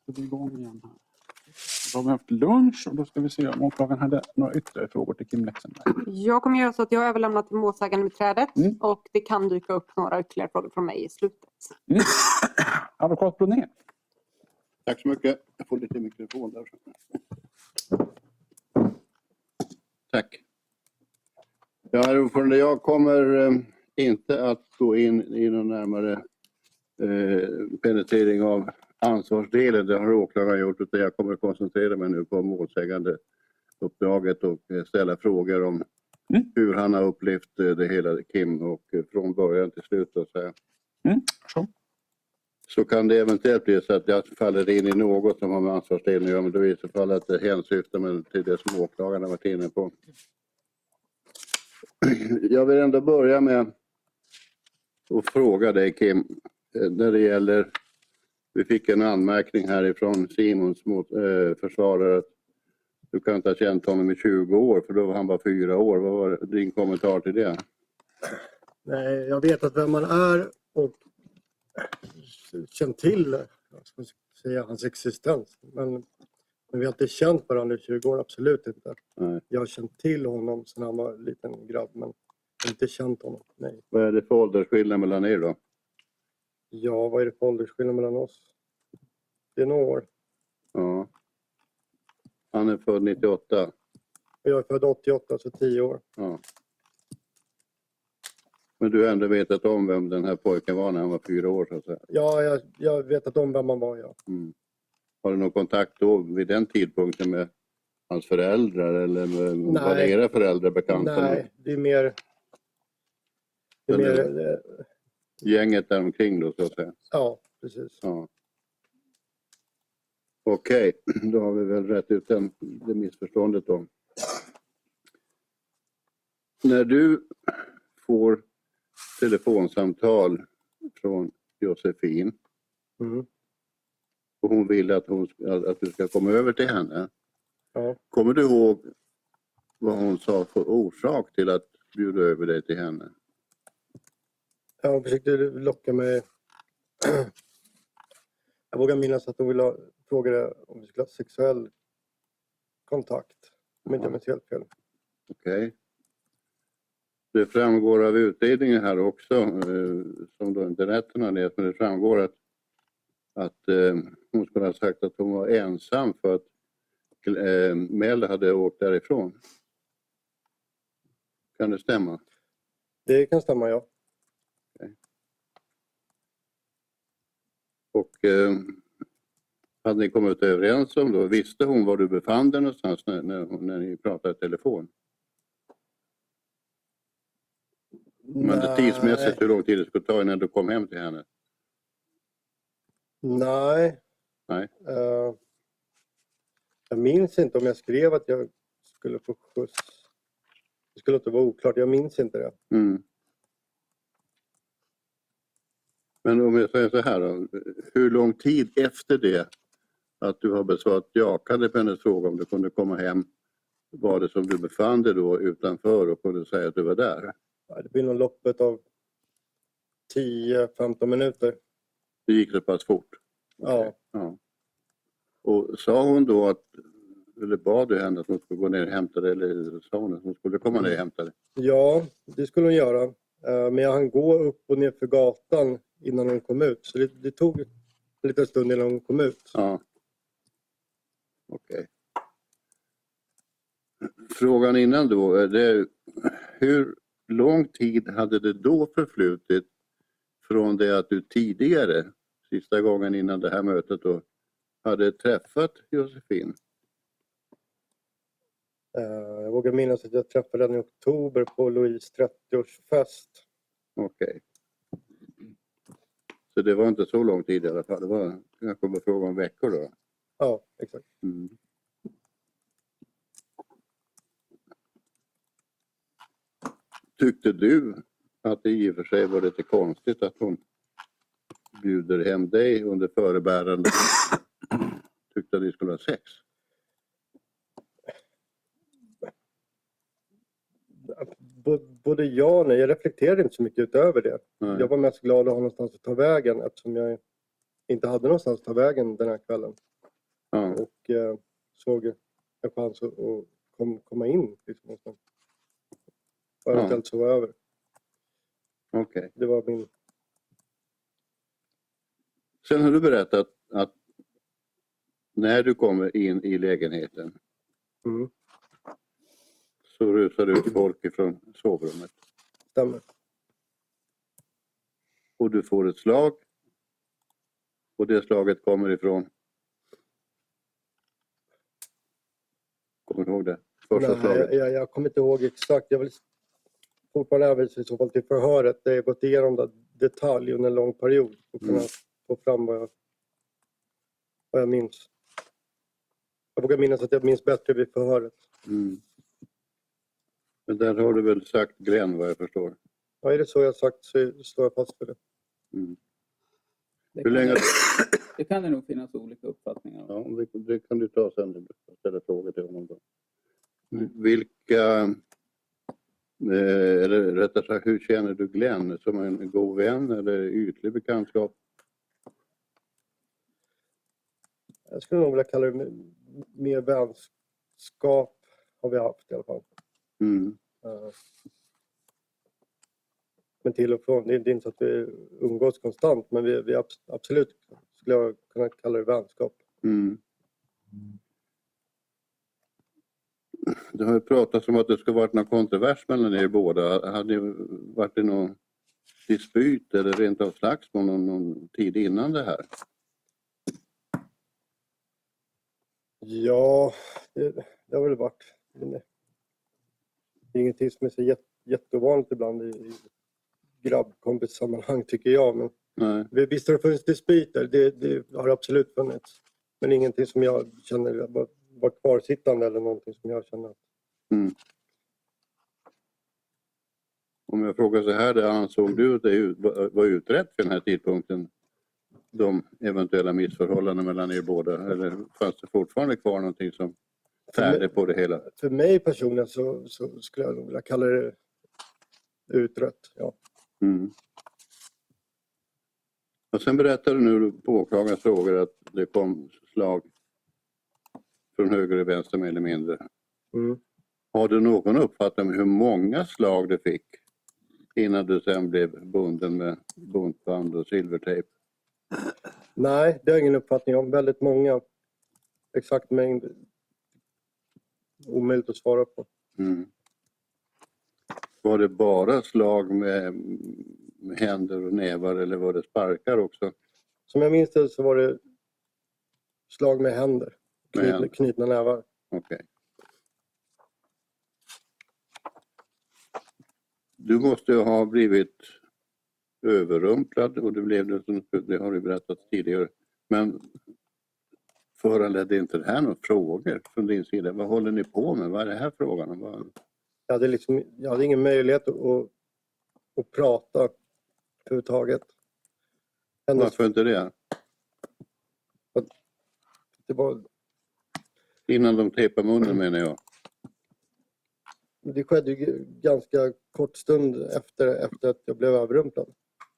vi igång igen här. Då har vi haft lunch och då ska vi se om åklagaren hade några ytterligare frågor till Kim Leksandberg. Jag kommer göra så att jag överlämnar till målsägandebiträdet och det kan dyka upp några ytterligare frågor från mig i slutet. Advokat Broné. Tack så mycket. Jag får lite mikrofon där. Tack. Ja, herr ordförande, jag kommer inte att gå in i någon närmare penetrering av ansvarsdelen. Det har åklagaren gjort, utan jag kommer att koncentrera mig nu på målsägande uppdraget och ställa frågor om hur han har upplevt det hela, Kim, och från början till slut. Och så kan det eventuellt bli så att jag faller in i något som har med ansvarsdelen att göra, men då är det i så fall att det hänsyftar mig till det som åklagaren har varit inne på. Jag vill ändå börja med att fråga dig, Kim, när det gäller, vi fick en anmärkning härifrån Simons försvarare att du kan inte ha känt honom i 20 år, för då var han bara 4 år. Vad var din kommentar till det? Nej, jag vet att vem man är och känt till hans existens. Men vi har inte känt varandra i 20 år, absolut inte. Nej. Jag har känt till honom sedan han var en liten grabb, men jag har inte känt honom. Nej. Vad är det för åldersskillnad mellan er då? Ja, vad är det för åldersskillnad mellan oss? Det är några år. Ja. Han är född 98. Och jag är född 88, så 10 år. Ja. Men du har ändå vetat om vem den här pojken var när han var 4 år, så att säga? Ja, jag vetat om vem man var, ja. Mm. Har du någon kontakt då vid den tidpunkten med hans föräldrar eller var det era föräldrar bekanta? Nej, det är mer... Gänget där omkring då, så att säga? Ja, precis. Ja. Okej, då har vi väl rätt ut det missförståndet då. När du får telefonsamtal från Josefin och hon vill att du ska komma över till henne. Ja. Kommer du ihåg vad hon sa för orsak till att bjuda över dig till henne? Ja, hon försökte locka mig. Jag vågar minnas att hon ville fråga om vi skulle ha sexuell kontakt. Om inte jag minns helt fel. Okej. Det framgår av utredningen här också, som då inte rätten har läst, men det framgår att hon skulle ha sagt att hon var ensam för att Mel hade åkt därifrån. Kan det stämma? Det kan stämma, ja. Okay. Och hade ni kommit överens om då? Visste hon var du befann dig någonstans när ni pratade i telefon? Men det tidsmässigt, hur lång tid det skulle ta innan du kom hem till henne? Nej. Nej. Jag minns inte om jag skrev att jag skulle få skjuts. Det skulle inte vara oklart, jag minns inte det. Mm. Men om jag säger så här då, hur lång tid efter det att du har besvarat jakande på hennes fråga om du kunde komma hem, var det som du befann dig då utanför och kunde säga att du var där? Ja, det blir nog loppet av 10-15 minuter. Det gick så pass fort? Ja. Ja. Och sa hon då att, eller bad du henne att hon skulle gå ner och hämta dig, eller sa hon att hon skulle komma ner och hämta dig? Ja, det skulle hon göra. Men jag hann gå upp och ner för gatan innan hon kom ut. Så det tog en liten stund innan hon kom ut. Ja. Okej. Frågan innan då är det, hur lång tid hade det då förflutit från det att du tidigare, sista gången innan det här mötet då, hade träffat Josefin? Jag vågar minnas att jag träffade henne i oktober på Louise 30-årsfest. Okej. Så det var inte så lång tid i alla fall. Det var kanske en fråga om veckor då? Ja, exakt. Mm. Tyckte du att det i och för sig var lite konstigt att hon bjuder hem dig under förebärande? Tyckte att ni skulle ha sex? Både ja och nej. Jag reflekterade inte så mycket utöver det. Nej. Jag var mest glad att ha någonstans att ta vägen eftersom jag inte hade någonstans att ta vägen den här kvällen. Ja. Och såg en chans att komma in. Liksom, och eventuellt sova över. Okej. Det var min... Sen har du berättat att när du kommer in i lägenheten Mm, så rusar du ut folk ifrån sovrummet. stämmer. Och du får ett slag. Och det slaget kommer ifrån. Kommer du ihåg det? Första slaget. Jag kommer inte ihåg exakt. Jag vill fortfarande hänvisa i så fall till förhöret. Det har gått igenom det detalj under en lång period. Och kunna få fram vad jag minns. Jag vågar minnas att jag minns bättre vid förhöret. Mm. Men där har du väl sagt Glenn vad jag förstår. Ja, är det så jag sagt så står jag fast för det. Mm. Det Hur länge... det kan det nog finnas olika uppfattningar om. Ja, det kan du ta sen när du ställer frågor till honom då. Vilka, eller rättare sagt, hur känner du Glenn? Som en god vän eller ytlig bekantskap? Jag skulle nog vilja kalla det mer vänskap har vi haft i alla fall. Mm. Men till och från, det är inte så att vi umgås konstant, men vi absolut skulle jag kunna kalla det vänskap. Mm. Det har ju pratats om att det ska varit någon kontrovers mellan er båda. Hade det varit någon dispyt eller rent av slagsmål någon tid innan det här? Ja, det har väl varit. Det är ingenting som är så jättevanligt ibland i grabbkompissammanhang tycker jag. Men Nej. visst har det funnits dispyter, det har absolut funnits. Men ingenting som jag känner var kvarsittande eller någonting som jag känner. Mm. Om jag frågar så här, ansåg du att det var utrett för den här tidpunkten? De eventuella missförhållanden mellan er båda? Eller fanns det fortfarande kvar någonting som färde på det hela? För mig personligen så skulle jag nog vilja kalla det utrett, ja. Mm. Och sen berättade du nu på åklagarens frågor att det kom slag från höger och vänster mer eller mindre. Mm. Har du någon uppfattning om hur många slag du fick innan du sen blev bunden med buntband och silvertejp? Nej, det har jag ingen uppfattning om. Väldigt många. Exakt mängd. Omöjligt att svara på. Mm. Var det bara slag med händer och nävar eller var det sparkar också? Som jag minns det så var det slag med händer. Knutna nävar. Okej. Du måste ju ha blivit överrumplad och det blev det har du berättat tidigare. Men föranledde inte det här några frågor från din sida? Vad håller ni på med? Vad är det här frågan om? Jag hade ingen möjlighet att prata överhuvudtaget. Varför inte det? Det var... Innan de tejpade munnen menar jag. Det skedde ju ganska kort stund efter att jag blev överrumplad.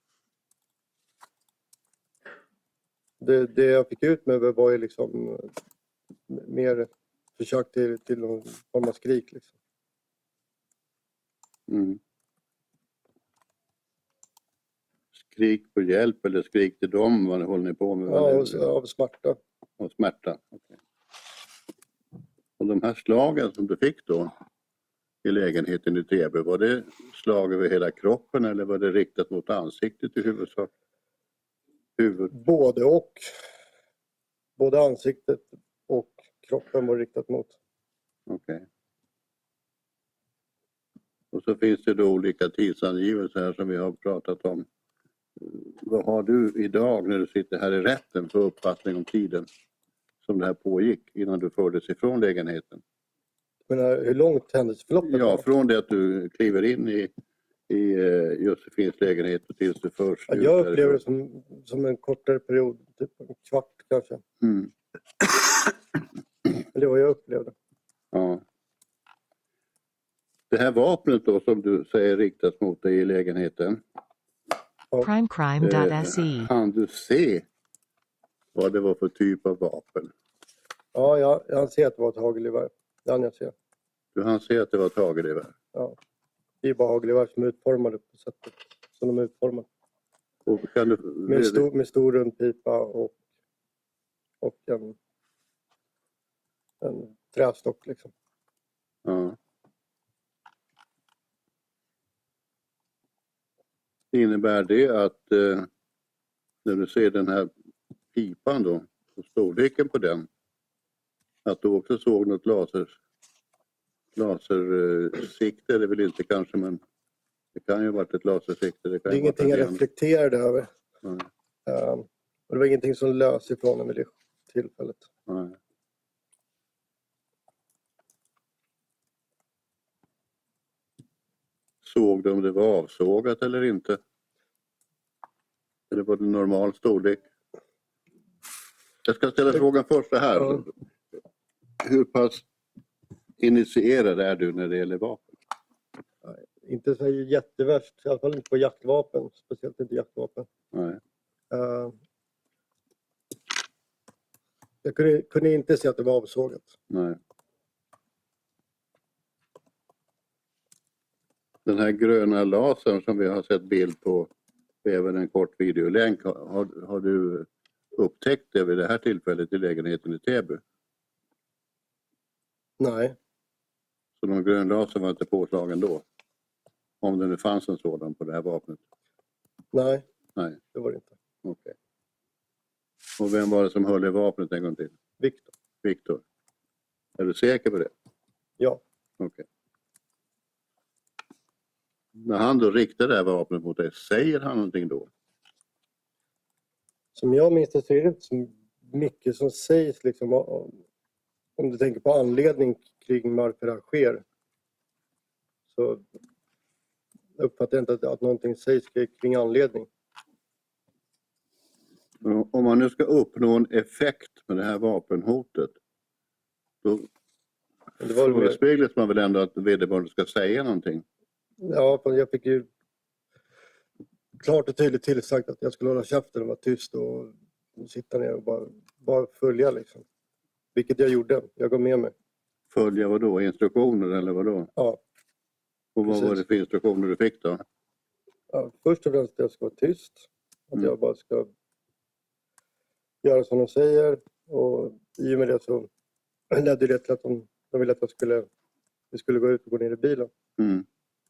Det jag fick ut med var ju liksom mer försök till någon form av skrik. Liksom. Mm. Skrik på hjälp eller skrik till dem? Vad håller ni på med? Ja, av smärta. Av smärta, okej. Och de här slagen som du fick då i lägenheten i Täby, var det slag över hela kroppen eller var det riktat mot ansiktet i huvudsak? Både och. Både ansiktet och kroppen var riktat mot. Okej. Och så finns det då olika tidsangivelser här som vi har pratat om. Vad har du idag när du sitter här i rätten för uppfattning om tiden som det här pågick innan du fördes ifrån lägenheten? Men hur långt händelseförloppet var? Ja, från det att du kliver in i Josefins lägenhet och tills du förs. Ja, jag upplever det som en kortare period, typ en kvart kanske. Mm. Det var jag upplevde. Ja. Det här vapnet då som du säger riktas mot dig i lägenheten. Primecrime.se. Kan du se vad det var för typ av vapen? Ja, jag anser att det var ett hagelgevär. Det hann jag se. Du hann se att det var ett hagelgevär. Ja. Det är bara hagelgevär som är utformade på sättet som de är utformade. Och kan du... Med stor rund pipa och en trästock liksom. Ja. Innebär det att när du ser den här pipan då, och storleken på den, att du också såg något lasersikte, det är väl inte kanske, men det kan ju ha varit ett lasersikte. Det är ingenting jag reflekterade över. Och det var ingenting som lös ifrån den vid det tillfället. Nej. Såg du om det var avsågat eller inte? Eller var det normal storlek? Jag ska ställa frågan först så här. Ja. Hur pass initierad är du när det gäller vapen? Inte så jättevärst, i alla fall inte på jaktvapen. Speciellt inte jaktvapen. Nej. Jag kunde inte se att det var avsågat. Nej. Den här gröna lasern som vi har sett bild på, även en kort videolänk, har du upptäckt det vid det här tillfället i lägenheten i Täby? Nej, Så någon grön laser var inte påslagen då? Om det nu fanns en sådan på det här vapnet? nej, Nej, det var det inte. okej. Och vem var det som höll i vapnet en gång till? Viktor. Viktor. Är du säker på det? Ja. Okej. När han då riktar det här vapnet mot dig, säger han någonting då? Som jag minns det så är det inte så mycket som sägs liksom, om du tänker på anledning kring varför det här sker. Så uppfattar jag inte att någonting sägs kring anledning. Om man nu ska uppnå en effekt med det här vapenhotet, då Det var väl- förespeglas man väl ändå att vederbörande ska säga någonting? Ja, för jag fick ju klart och tydligt tillsagt att jag skulle hålla käften och vara tyst och sitta ner och bara följa liksom. Vilket jag gjorde. Jag gav med mig. Följa vad då? Instruktioner eller vad då? Ja. Och vad var det Precis. för instruktioner du fick då? Ja, först och främst att jag ska vara tyst. Att Mm. jag bara ska göra som de säger. Och i och med det så ledde det till att de ville att vi skulle gå ut och gå ner i bilen. Mm.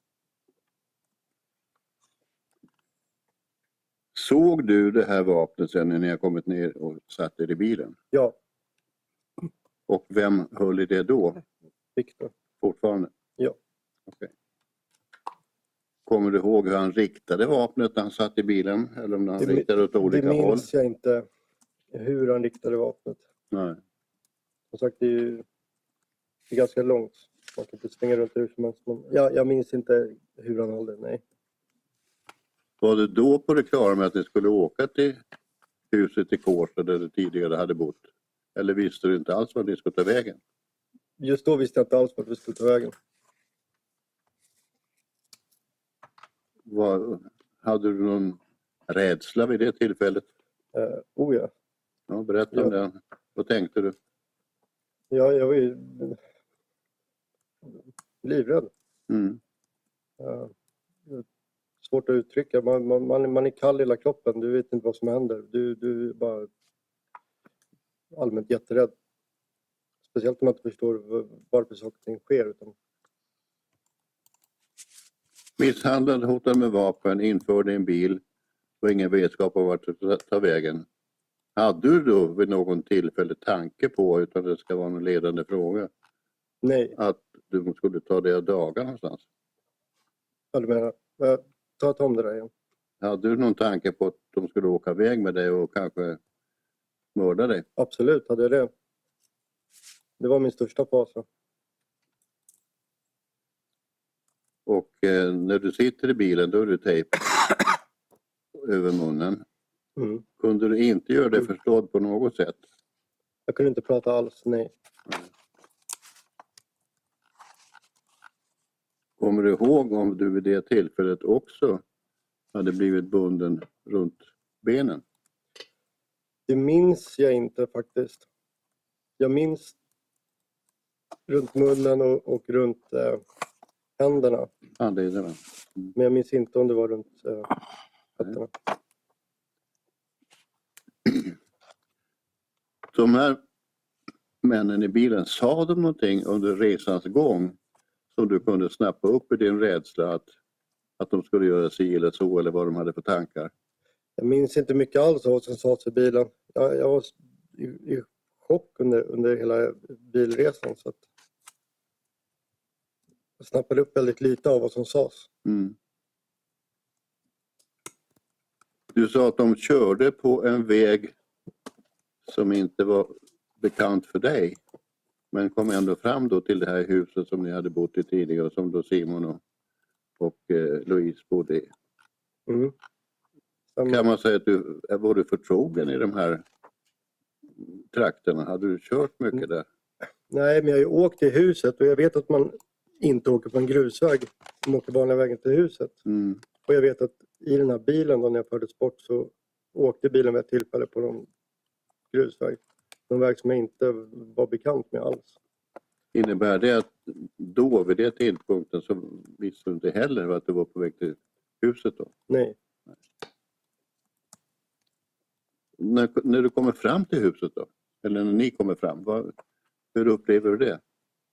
Såg du det här vapnet sen när ni har kommit ner och satt er i bilen? Ja, Och vem höll i det då? Viktor. Fortfarande? Ja. Okej. Kommer du ihåg hur han riktade vapnet när han satt i bilen? Eller om han riktade åt Det olika håll? minns jag inte hur han riktade vapnet. Nej. Som sagt, det är ganska långt. Man kan inte springa runt hur som helst. Men jag minns inte hur han höll det, nej. Var du då på det klara med att ni skulle åka till huset i Kårsta där du tidigare hade bott? Eller visste du inte alls vad ni skulle ta vägen? Just då visste jag inte alls vart vi skulle ta vägen. Hade du någon rädsla vid det tillfället? Oh ja. Ja, berätta om det. Vad tänkte du? Jag var ju livrädd. Mm. Svårt att uttrycka. Man är kall i hela kroppen. Du vet inte vad som händer. Du är bara allmänt jätterädd. Speciellt om man inte förstår varför saker och ting sker. Utan... Misshandlad, hotad med vapen, införd i en bil och ingen vetskap om vart du tar vägen. Hade du då vid någon tillfälle tanke på, utan det ska vara en ledande fråga, Nej, att du skulle ta det av dagar någonstans? jag menar. Ta om det där igen. Hade du någon tanke på att de skulle åka iväg med dig och kanske mörda dig? Absolut hade jag det. Det var min största fasa. Och när du sitter i bilen då är det tejp över munnen. Mm. Kunde du inte göra det förstådd på något sätt? Jag kunde inte prata alls, nej. Kommer du ihåg om du vid det tillfället också hade blivit bunden runt benen? Det minns jag inte faktiskt. Jag minns runt munnen och runt händerna. Handlederna. Men jag minns inte om det var runt fötterna. De här männen i bilen, sa de någonting under resans gång som du kunde snappa upp i din rädsla att de skulle göra sig eller så, eller vad de hade för tankar? Jag minns inte mycket alls av vad som sades i bilen. Jag var i chock under hela bilresan. Så att jag snappade upp väldigt lite av vad som sades. Mm. Du sa att de körde på en väg som inte var bekant för dig. Men kom ändå fram då till det här huset som ni hade bott i tidigare och som då Simon och Louise bodde i. Mm. Kan man säga att var du förtrogen i de här trakterna? Hade du kört mycket där? Nej, men jag har ju åkt till huset och jag vet att man inte åker på en grusväg. Man åker vanliga vägen till huset. Mm. Och jag vet att i den här bilen då när jag fördes bort så åkte bilen vid ett tillfälle på någon grusväg. Någon väg som jag inte var bekant med alls. Innebär det att då vid det tidpunkten så visste du inte heller att du var på väg till huset då? Nej. När du kommer fram till huset då? Eller när ni kommer fram, hur upplever du det?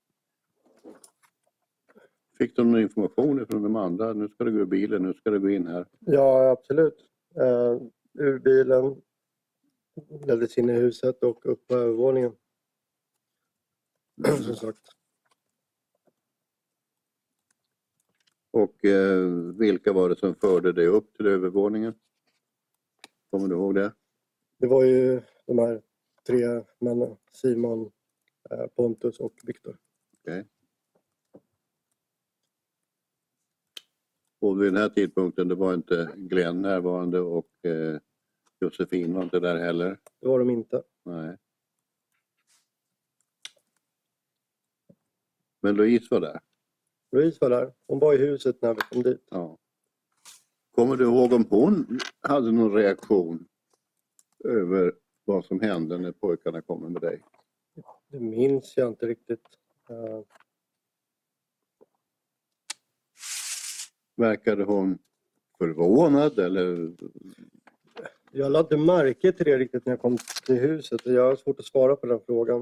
Fick du någon information från de andra? Nu ska du gå i bilen, nu ska du gå in här. Ja, absolut. Ur bilen, leddes in i huset och upp på övervåningen. Som sagt. Och vilka var det som förde dig upp till övervåningen? Kommer du ihåg det? Det var ju de här 3 männen. Simon, Pontus och Viktor. Okay. Och vid den här tidpunkten, det var inte Glenn närvarande och Josefin var inte där heller? Det var de inte. Nej. Men Louise var där? Louise var där. Hon var i huset när vi kom dit. Ja. Kommer du ihåg om hon hade någon reaktion över vad som hände när pojkarna kommer med dig? Det minns jag inte riktigt. Verkade hon förvånad eller? Jag lade inte märke till det riktigt när jag kom till huset. Jag har svårt att svara på den frågan.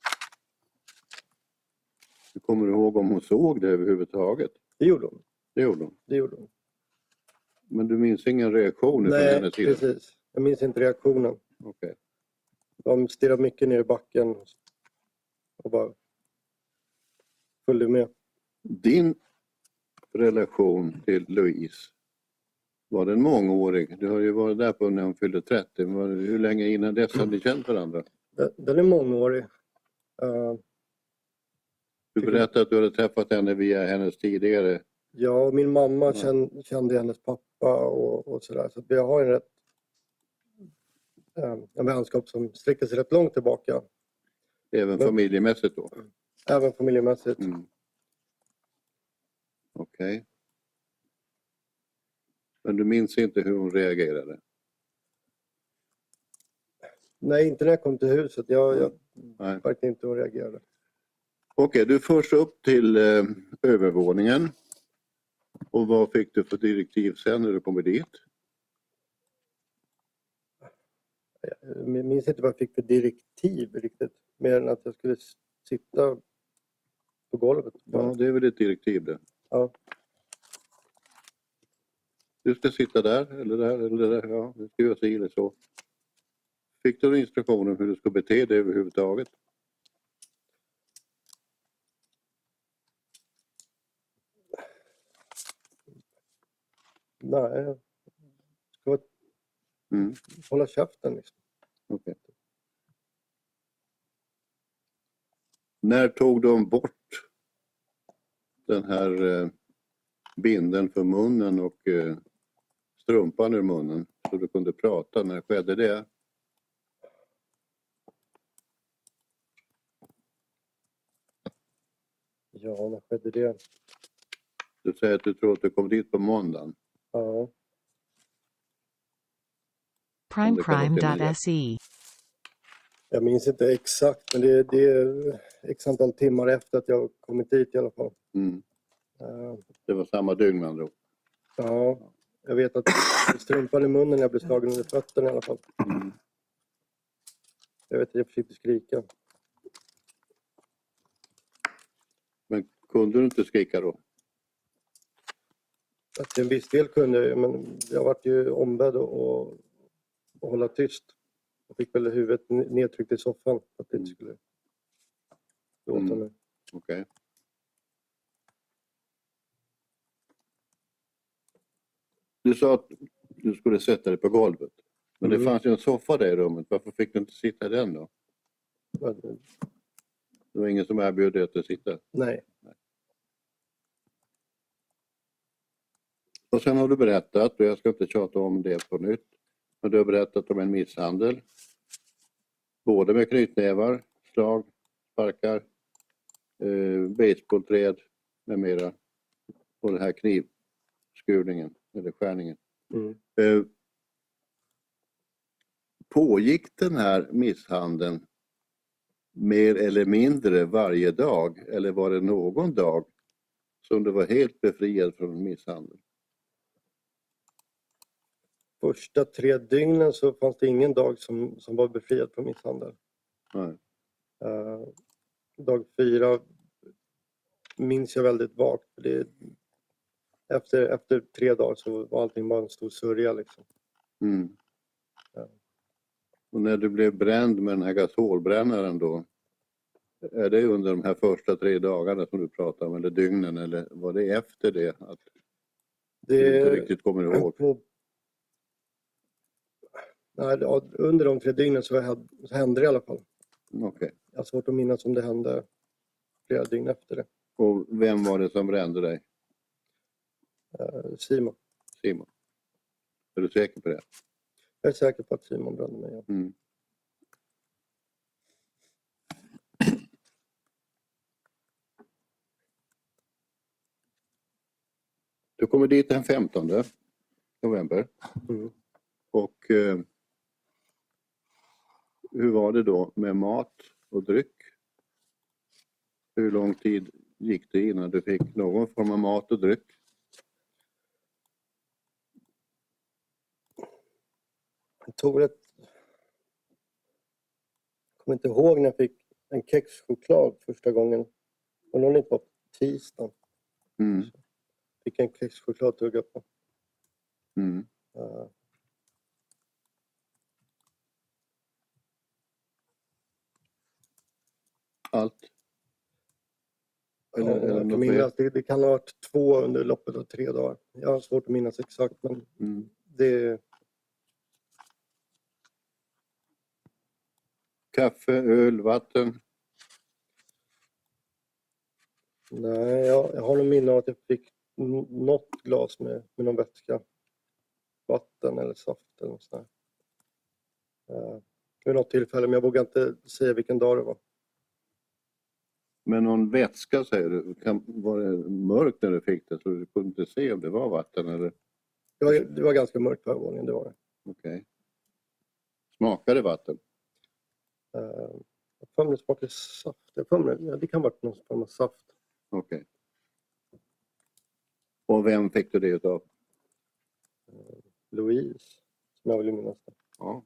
Kommer du ihåg om hon såg det överhuvudtaget? Det gjorde hon. Det gjorde hon. Det gjorde hon. Men du minns ingen reaktion från hennes sida? Nej, precis. Jag minns inte reaktionen. Okej. De stirrade mycket ner i backen och bara följde med. Din relation till Louise, var den mångårig? Du har ju varit där på när hon fyllde 30. Hur länge innan dess hade ni känt varandra? Den är mångårig. Du berättade att du hade träffat henne via hennes tidigare. Ja, min mamma kände hennes pappa och sådär. Så vi har en vänskap som sträcker sig rätt långt tillbaka. Även familjemässigt då? Även familjemässigt. Mm. Okej. Men du minns inte hur hon reagerade? Nej, inte när jag kom till huset. Jag verkligen inte hur hon reagerade. Okej, du förs upp till övervåningen. Och vad fick du för direktiv sen när du kommer dit? Jag minns inte vad jag fick för direktiv riktigt. Mer än att jag skulle sitta på golvet. Ja, det är väl ett direktiv det. Ja. Du ska sitta där eller där eller där. Ja, du ska göra sig eller så. Fick du instruktioner om hur du ska bete dig överhuvudtaget? Nej, jag ska hålla käften liksom. Okay. När tog de bort den här binden för munnen och strumpan ur munnen så du kunde prata? När skedde det? Ja, när skedde det? Du säger att du tror att du kom dit på måndagen. Ja. Primeprime.se. Jag minns inte exakt, men det är x antal timmar efter att jag kommit dit i alla fall. Mm. Eh, Det var samma dygn med andra ord. Ja, jag vet att jag strumpan i munnen när jag blev slagen under fötterna i alla fall. Mm. Jag vet att jag försökte skrika. Men kunde du inte skrika då? Att till en viss del kunde jag ju, men jag var ju ombedd att hålla tyst. Jag fick väl huvudet nedtryckt i soffan för att det inte skulle låta mig. Okej. Du sa att du skulle sätta dig på golvet. Men det fanns ju en soffa där i rummet. Varför fick du inte sitta i den då? Det var ingen som erbjöd dig att sitta? Nej. Och sen har du berättat, och jag ska inte tjata om det på nytt, men du har berättat om en misshandel. Både med knytnävar, slag, sparkar, basebollträd med mera. Och den här knivskurningen, eller skärningen. Pågick den här misshandeln mer eller mindre varje dag? Eller var det någon dag som du var helt befriad från misshandel? Första 3 dygnen så fanns det ingen dag som var befriad från misshandel. Nej. Dag 4 minns jag väldigt vagt. För efter 3 dagar så var allting bara en stor sörja liksom. Mm. Ja. Och när du blev bränd med den här gasolbrännaren då, är det under de här första 3 dagarna som du pratar om, eller dygnen, eller var det efter det att du inte riktigt kommer ihåg? Nej, under de 3 dygnen så hände det i alla fall. Okej. Jag har svårt att minnas om det hände flera dygn efter det. Och vem var det som brände dig? Simon. Simon. Är du säker på det? Jag är säker på att Simon brände mig. Ja. Mm. Du kommer dit den 15 november. Mm. Och hur var det då med mat och dryck? Hur lång tid gick det innan du fick någon form av mat och dryck? Jag kommer inte ihåg när jag fick en kexchoklad första gången. Och någon inte var på tisdagen. Mm. Fick en kexchoklad tugga på. Mm. Allt? Eller något mer? Det kan ha varit 2 under loppet av 3 dagar. Jag har svårt att minnas exakt, men det... Kaffe, öl, vatten? Nej, jag har nog minne av att jag fick något glas med någon vätska. Vatten eller saft eller något sånt där. Vid något tillfälle, men jag vågar inte säga vilken dag det var. Men någon vätska säger du? Var det mörkt när du fick det så du kunde inte se om det var vatten? Eller? Det var ganska mörkt på övervåningen, det var det. Okej. Smakade vatten? Jag får mig det smakade saft. Det kan vara någon form av saft. Okej. Och vem fick du det utav? Louise, som jag vill minnas det. Ja.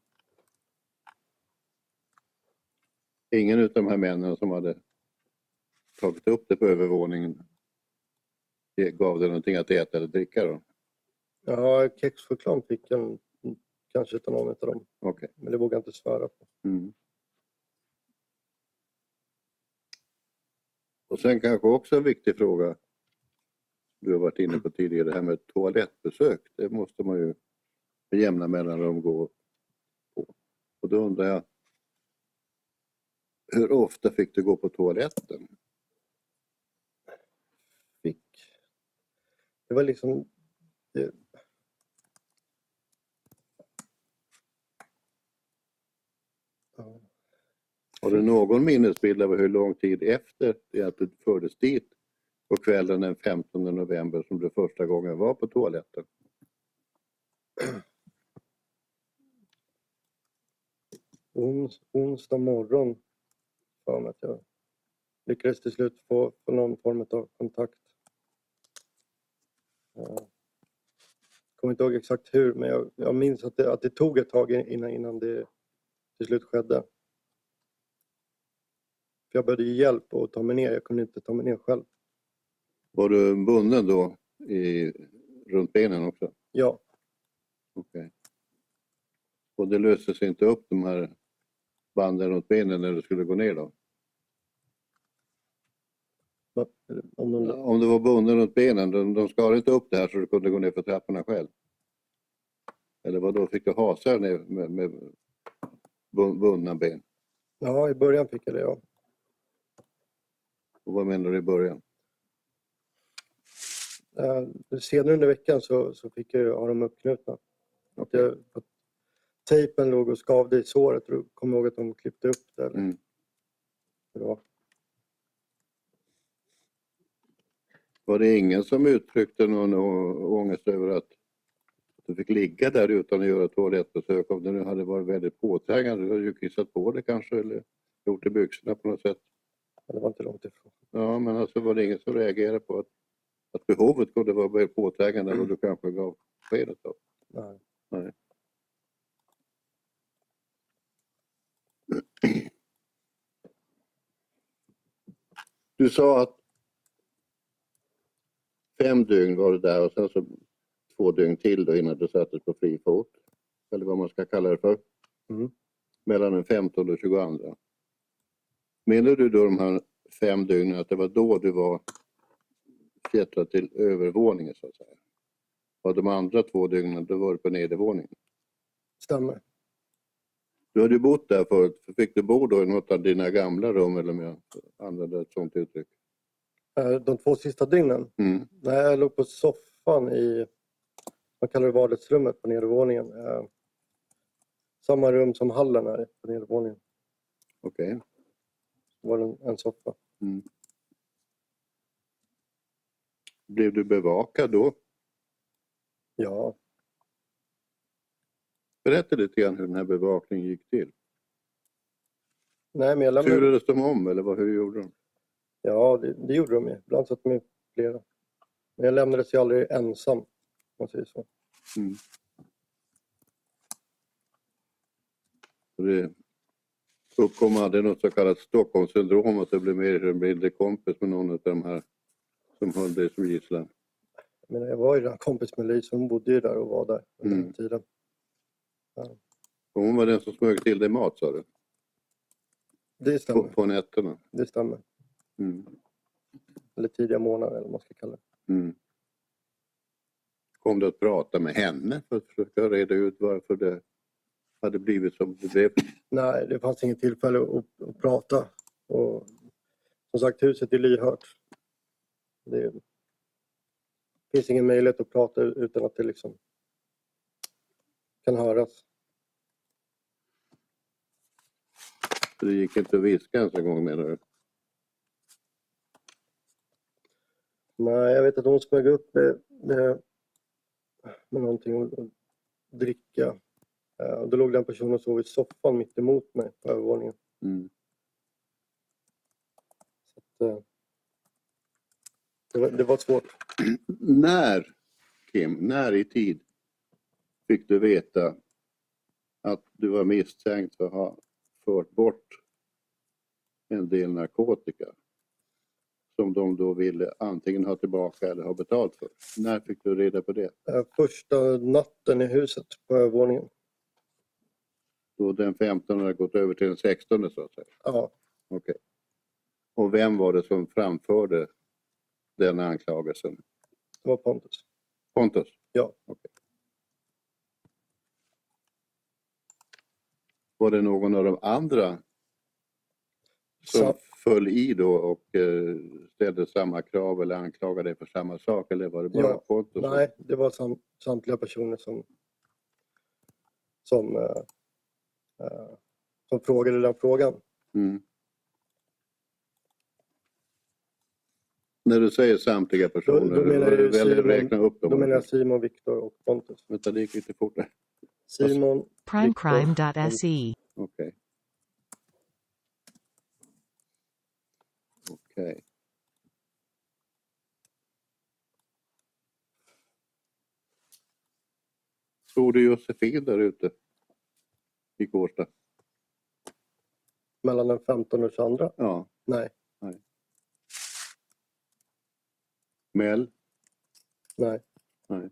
Ingen utav de här männen som hade tagit upp det på övervåningen gav det någonting att äta eller dricka då? Ja, kexchoklad fick jag kanske utan någon av dem. Okej. Men det vågar jag inte svära på. Mm. Och sen kanske också en viktig fråga du har varit inne på tidigare, det här med toalettbesök. Det måste man ju med jämna mellanrum gå på. Och då undrar jag, hur ofta fick du gå på toaletten? Det var liksom... Ja. Har du någon minnesbild av hur lång tid efter det att du fördes dit på kvällen den 15 november som du första gången var på toaletten? onsdag morgon för mig att jag lyckades till slut få någon form av kontakt. Kommer inte ihåg exakt hur, men jag minns att det tog ett tag innan det till slut skedde. För jag behövde ju hjälp att ta mig ner. Jag kunde inte ta mig ner själv. Var du bunden då runt benen också? Ja. Okej. Och det löste sig inte upp de här banden runt benen när du skulle gå ner då? Om du var bunden runt benen, de skar inte upp det här så du kunde gå ner för trapporna själv? Eller vad då? Fick du hasa ner med bundna ben? Ja, i början fick jag det, ja. Och vad menar du i början? Senare under veckan så fick jag ha dem uppknutna. Att tejpen låg och skavde i såret. Och kom ihåg att de klippte upp det. Eller? Ja. Var det ingen som uttryckte någon ångest över att du fick ligga där utan att göra toalettbesök? Om det nu hade varit väldigt påträngande, du hade ju kissat på det kanske eller gjort i byxorna på något sätt. Det var inte långt ifrån. Ja, men alltså var det ingen som reagerade på att behovet kunde vara väldigt påträngande och du kanske gav skedet då? Nej. Nej. Du sa att 5 dygn var det där och sen så 2 dygn till då innan du sattes på fri fot. Eller vad man ska kalla det för. Mellan den 15 och 22. Menar du då de här 5 dygnen att det var då du var fjättrad till övervåningen så att säga? Och de andra 2 dygnen då var du på nedervåningen? Stämmer. Du hade ju bott där förut. Fick du bo då i något av dina gamla rum eller om jag använder ett sånt uttryck? De 2 sista dygnen? Nej, jag låg på soffan i, man kallar det vardagsrummet på nedervåningen. Samma rum som hallen här på nedervåningen. Okej. Det var en soffa. Blev du bevakad då? Ja. Berätta lite grann hur den här bevakningen gick till. Nej, men jag lämnade... Turades de om eller hur gjorde de? Ja, det gjorde de ju. Ibland satt de ju flera. Men jag lämnades ju aldrig ensam, om man säger så. Det uppkom aldrig något så kallat Stockholmssyndrom att det blev mer eller mindre kompis med någon av de här som höll dig som gisslan. Jag var ju där kompis med Lisa, hon bodde ju där och var där under den tiden. Ja. Och hon var den som smög till dig mat, sa du? Det stämmer. På nätterna? Det stämmer. Eller tidiga månader eller vad man ska kalla det. Kom du att prata med henne för att försöka reda ut varför det hade blivit som det blev? Nej, det fanns inget tillfälle att prata. Och som sagt, huset är lyhört. Det finns ingen möjlighet att prata utan att det liksom kan höras. Så det gick inte att viska ens en gång, menar du? Nej, jag vet att hon smög upp med någonting att dricka. Då låg den personen och sov i soffan mitt emot mig på övervåningen. Så att, det var svårt. När i tid fick du veta att du var misstänkt för att ha fört bort en del narkotika som de då ville antingen ha tillbaka eller ha betalt för? När fick du reda på det? Första natten i huset på övervåningen. Då den 15 hade gått över till den 16 så att säga? Ja. Okej. Och vem var det som framförde den anklagelsen? Det var Pontus. Pontus? Ja. Okej. Var det någon av de andra som föll i då och ställde samma krav eller anklagade dig för samma sak? Eller var det bara Pontus? Nej, det var samtliga personer som frågade den frågan. När du säger samtliga personer, då menar du väljer räkna upp dem? Då menar jag Simon, Viktor och Pontus. Vänta, det gick lite fortare. Simon, Primecrime.se. Okej. Okej. Såg du Josefin där ute i Kårsta? Mellan den 15 och 22? Ja. Nej. Mel? Nej. Nej.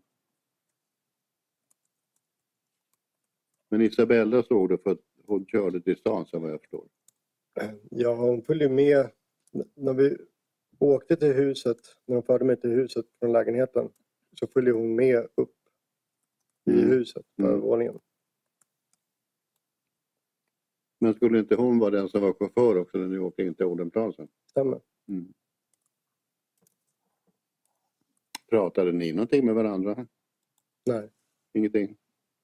Men Isabella såg du för att hon körde till stan, så vad jag förstår. Ja, hon följde med när vi åkte till huset, när de förde mig till huset från lägenheten, så följde hon med upp i huset på övervåningen. Men skulle inte hon vara den som var chaufför också när ni åkte in till Odenplan? Stämmer. Mm. Pratade ni någonting med varandra? Nej. Ingenting?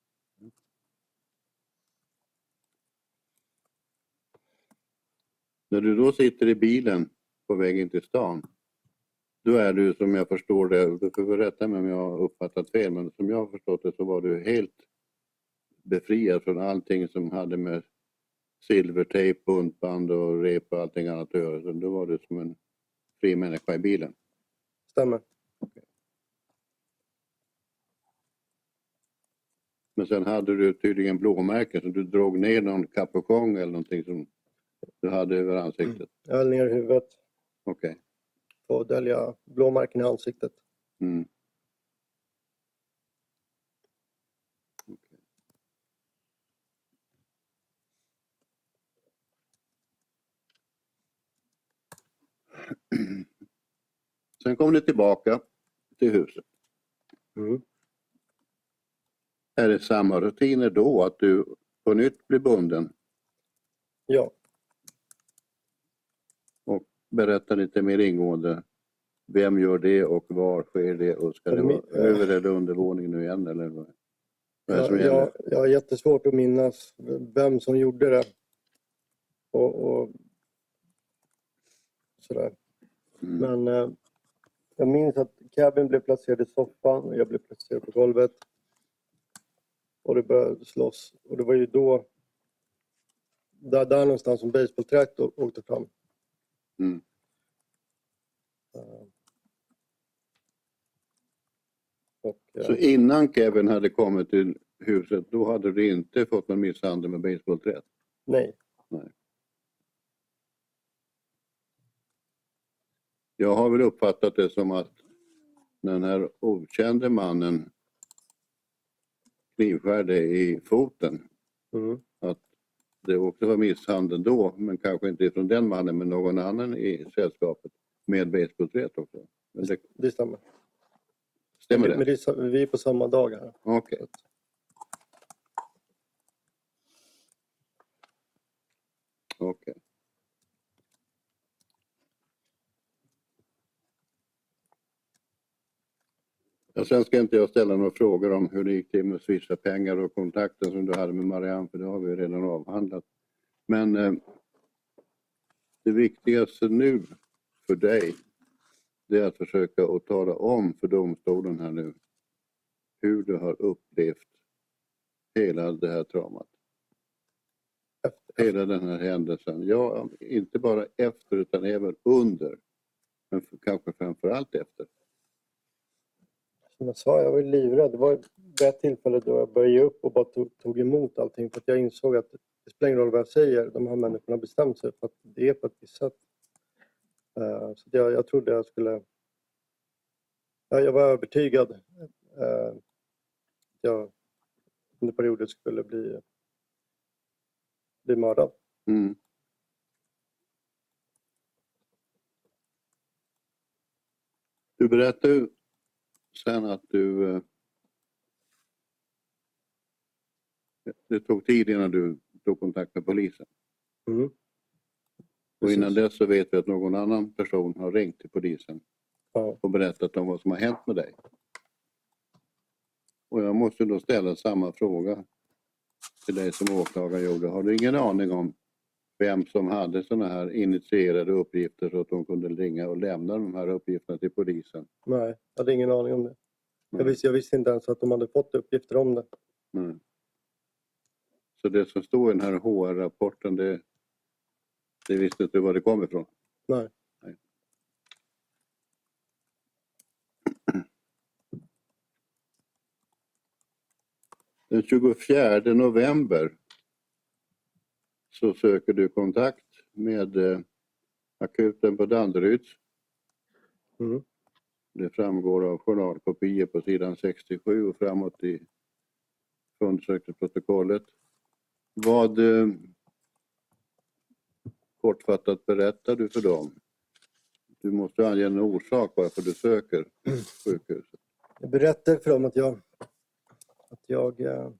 När du då sitter i bilen på väg in till stan, då är du, som jag förstår det, du får rätta mig om jag har uppfattat fel, men som jag har förstått det så var du helt befriad från allting som hade med silvertejp, buntband och rep och allting annat att göra. Så då var du som en fri människa i bilen. Stämmer. Men sen hade du tydligen blåmärken, så du drog ner någon kapokong eller någonting som du hade över ansiktet. Jag höll ner huvudet Okej. och dölja blåmärken i ansiktet. Mm. Okej. Sen kom du tillbaka till huset. Mm. Är det samma rutiner då, att du på nytt blir bunden? Ja. Och berätta lite mer ingående. Vem gör det och var sker det? Och ska det vara över eller undervåning nu igen? Eller vad är det som gäller? Jag har jättesvårt att minnas vem som gjorde det. Och sådär. Mm. Men jag minns att Kevin blev placerad i soffan och jag blev placerad på golvet. Och det började slåss. Och det var ju då, där någonstans som basebollträet åkte fram. Mm. Så innan Kevin hade kommit till huset, då hade du inte fått någon misshandel med basebollträt? Nej. Nej. Jag har väl uppfattat det som att när den här okände mannen knivskärde i foten, att det också var misshandel då, men kanske inte från den mannen, men någon annan i sällskapet med basebollträt också. Men det stämmer. Stämmer det? Men vi är på samma dag här. Okej. Okej. Ja, sen ska inte jag ställa några frågor om hur det gick till med swisha pengar och kontakten som du hade med Marianne, för det har vi redan avhandlat. Men det viktigaste nu för dig, det är att försöka att tala om för domstolen här nu hur du har upplevt hela det här traumat. Hela den här händelsen. Ja, inte bara efter utan även under. Men kanske framförallt efter. Som jag sa, jag var livrädd. Det var det tillfälle då jag började ge upp och bara tog emot allting. För att jag insåg att det spelar ingen roll vad jag säger. De här människorna har bestämt sig för att det är på ett visst sätt. Så jag trodde jag skulle... Jag var övertygad att jag under perioden skulle bli mördad. Mm. Du berättade sen att det tog tid innan du tog kontakt med polisen. Mm. Och innan dess så vet vi att någon annan person har ringt till polisen och berättat om vad som har hänt med dig. Och jag måste då ställa samma fråga till dig som åklagare gjorde. Har du ingen aning om vem som hade sådana här initierade uppgifter så att de kunde ringa och lämna de här uppgifterna till polisen? Nej, jag hade ingen aning om det. Jag visste inte ens att de hade fått uppgifter om det. Nej. Så det som står i den här HR-rapporten, det visste inte var det kom ifrån? Nej. Den 24 november så söker du kontakt med akuten på Danderyds. Mm. Det framgår av journalkopior på sidan 67 och framåt i undersökningsprotokollet. Vad kortfattat berättar du för dem? Du måste ange en orsak varför du söker sjukhuset. Jag berättade för dem att jag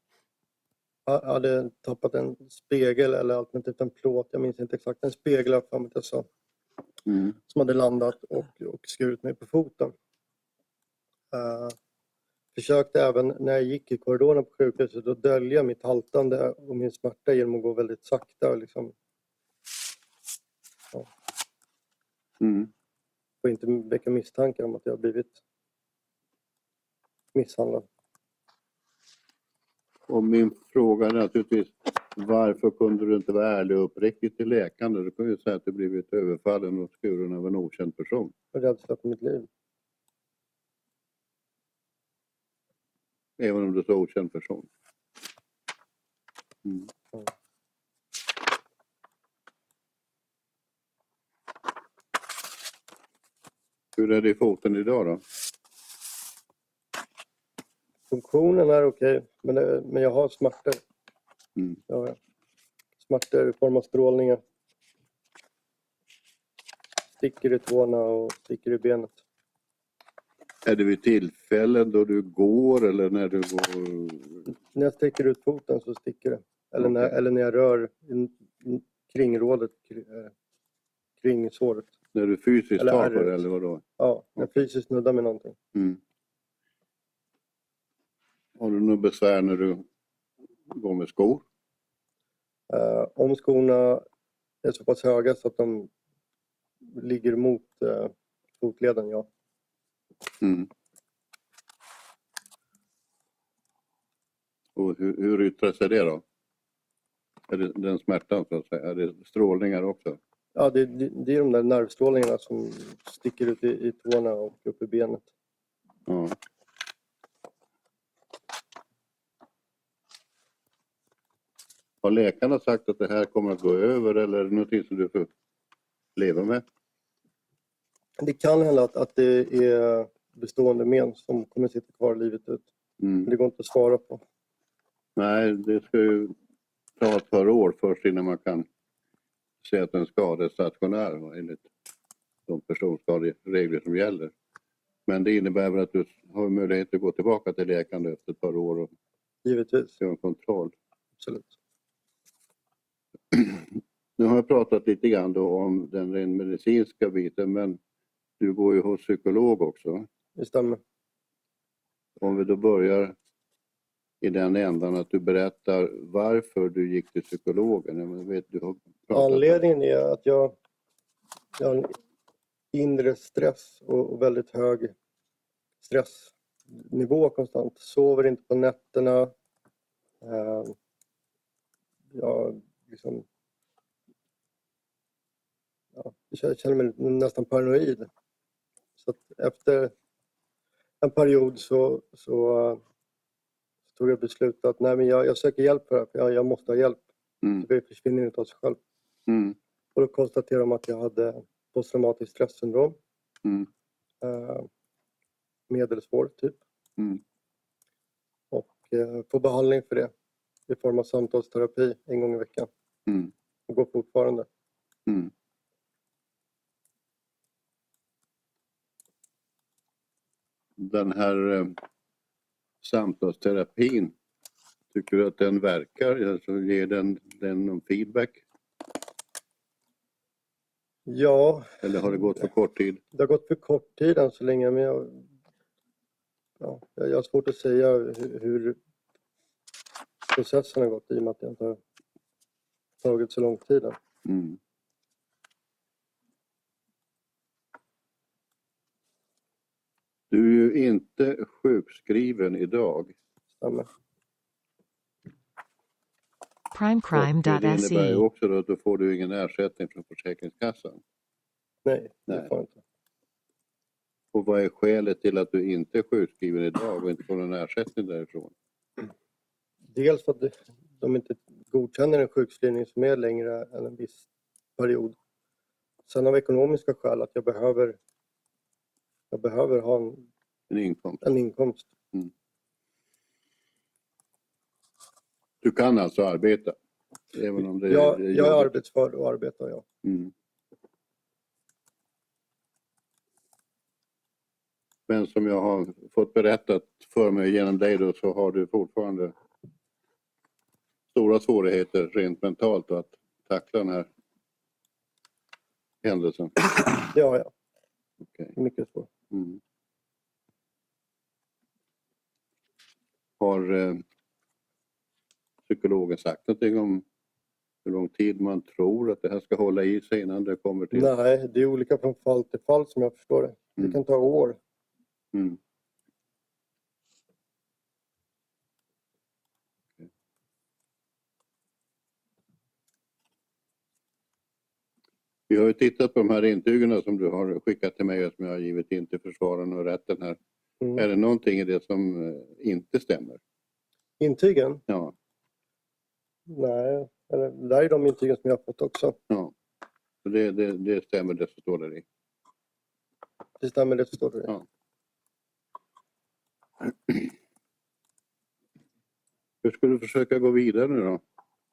hade tappat en spegel eller alternativt en plåt. Jag minns inte exakt. En spegel för att jag sa. Mm. Som hade landat och skurit mig på foten. Försökte även när jag gick i korridoren på sjukhuset att dölja mitt haltande och min smärta genom att gå väldigt sakta. Liksom. Ja. Mm. Och inte väcka misstankar om att jag har blivit misshandlad. Och min fråga är naturligtvis, varför kunde du inte vara ärlig och uppriktig till läkaren? Du kan ju säga att du blivit överfallen och skuren av en okänd person. Jag är rädsla för mitt liv. Även om du är så okänd person. Mm. Ja. Hur är det i foten idag då? Funktionen är okej, men jag har smärtor. Mm. Ja, smärtor i form av strålningar. Sticker i tårna och sticker i benet. Är det vid tillfällen då du går eller när du går? När jag sticker ut foten så sticker det. Eller, Okej. eller när jag rör kringrådet kring såret. När du fysiskt Eller tar på ärret. det eller vadå? Ja, när jag fysiskt nuddar med någonting. Mm. Har du något besvär när du går med skor? Om skorna är så pass höga så att de ligger mot fotleden, ja. Mm. Och hur yttrar sig det då? Är det den smärtan så att säga? Är det strålningar också? Ja, det är de där nervstrålningarna som sticker ut i tårna och upp i benet. Ja. Har läkarna sagt att det här kommer att gå över eller är det någonting som du får leva med? Det kan hända att det är bestående men som kommer sitta kvar livet ut. Mm. Det går inte att svara på. Nej, det ska ju ta ett par år först innan man kan se att en skada är stationär enligt de personskaderegler som gäller. Men det innebär väl att du har möjlighet att gå tillbaka till läkaren efter ett par år och Givetvis, göra en kontroll. absolut. Nu har jag pratat lite grann då om den rent medicinska biten, men du går ju hos psykolog också. Det stämmer. Om vi då börjar i den ändan att du berättar varför du gick till psykologen. Jag vet, du har pratat Anledningen är att jag har en inre stress och väldigt hög stressnivå konstant. Sover inte på nätterna. Jag liksom... Ja, jag känner mig nästan paranoid. Så att efter en period så tog jag beslutet att nej, men jag söker hjälp för det. För jag måste ha hjälp. Mm. Det försvinner inte av sig själv. Mm. Och då konstaterade de att jag hade posttraumatiskt stresssyndrom. Mm. Medelsvår typ. Mm. Och får behandling för det. I form av samtalsterapi en gång i veckan. Mm. Och går fortfarande. Mm. Den här samtalsterapin, tycker du att den verkar? Alltså, ger den någon feedback? Ja, Eller har det gått för kort tid? det har gått för kort tid än så länge. Men jag har svårt att säga hur processen har gått i och med att det inte har tagit så lång tid än. Mm. Du är ju inte sjukskriven idag. Stämmer. Och det innebär ju Primecrime.se. också då att då får du ingen ersättning från Försäkringskassan. Nej, Nej. det får jag inte. Och vad är skälet till att du inte är sjukskriven idag och inte får någon ersättning därifrån? dels för att de inte godkänner en sjukskrivning som är längre än en viss period. Sen av ekonomiska skäl att jag behöver ha En inkomst. en inkomst. Du kan alltså arbeta? Även om det Jag är är arbetsför och arbetar, ja. Mm. Men som jag har fått berättat för mig genom dig då, så har du fortfarande stora svårigheter rent mentalt att tackla den här händelsen. Ja. Okej. Mycket svårt. Mm. Har psykologen sagt någonting om hur lång tid man tror att det här ska hålla i sig innan det kommer till? Nej, det är olika från fall till fall som jag förstår det. Det kan ta år. Mm. Vi har ju tittat på de här intygen som du har skickat till mig och som jag har givit in till försvararen och rätten här. Mm. Är det någonting i det som inte stämmer? Intygen? Ja. Nej, eller, det där är de intygen som jag har fått också. Ja. Så det stämmer det som står där i. Det stämmer, det står det. Ja. Hur ska du försöka gå vidare nu då?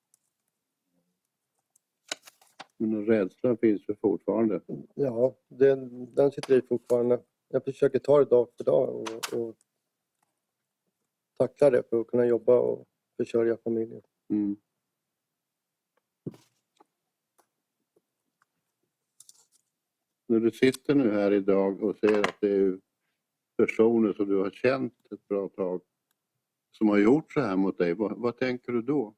Men rädslan finns ju fortfarande. Ja, den sitter i fortfarande. Jag försöker ta det dag för dag och tackla det för att kunna jobba och försörja familjen. Mm. När du sitter nu här idag och ser att det är personer som du har känt ett bra tag som har gjort så här mot dig, vad tänker du då?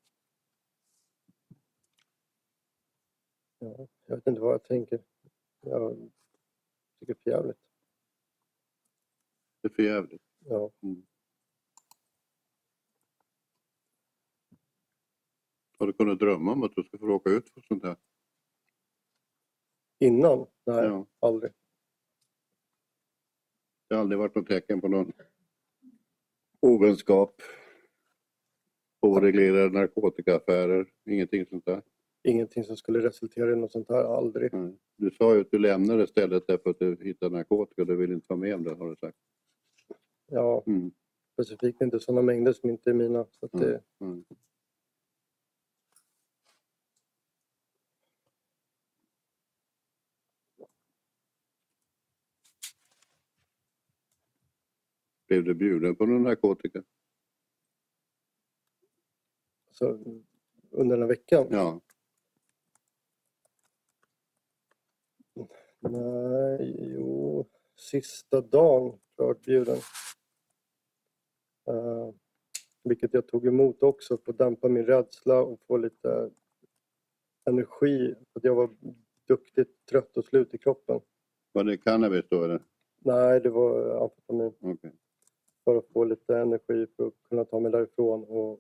Ja, jag vet inte vad jag tänker. Jag tycker det är för jävligt. Det är för jävligt. Ja. Mm. Har du kunnat drömma om att du ska få råka ut för sånt här? Innan? Nej, Ja. aldrig. Det har aldrig varit något tecken på någon ovänskap, oreglerade narkotikaaffärer, ingenting sånt där? Ingenting som skulle resultera i något sånt här, aldrig. Nej. Du sa ju att du lämnade stället därför att du hittade narkotika och du vill inte vara med om det, har du sagt. Ja, Mm. specifikt inte sådana mängder som inte är mina. Så att det, Mm. Blev du bjuden på någon narkotika? så, under den här veckan? Ja. Nej, jo, sista dagen klart bjuden. Vilket jag tog emot också för att dämpa min rädsla och få lite energi. För att jag var duktigt trött och slut i kroppen. Var det cannabis då eller? Nej, det var amfetamin. Okay. För att få lite energi för att kunna ta mig därifrån. Och,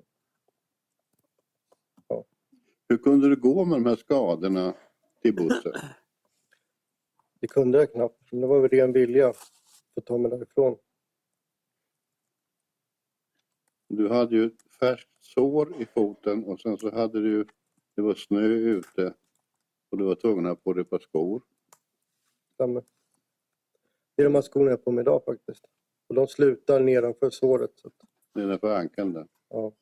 ja. Hur kunde du gå med de här skadorna till bussen? Det kunde jag knappt. Men det var väl ren vilja för att ta mig därifrån. Du hade ju ett färskt sår i foten och sen så hade du, det var snö ute och du var tvungen att ha på dig ett par skor. Stämmer. Det är de här skorna jag har på mig idag faktiskt. Och de slutar nedanför såret. Så att, Nedanför ankeln där. ja.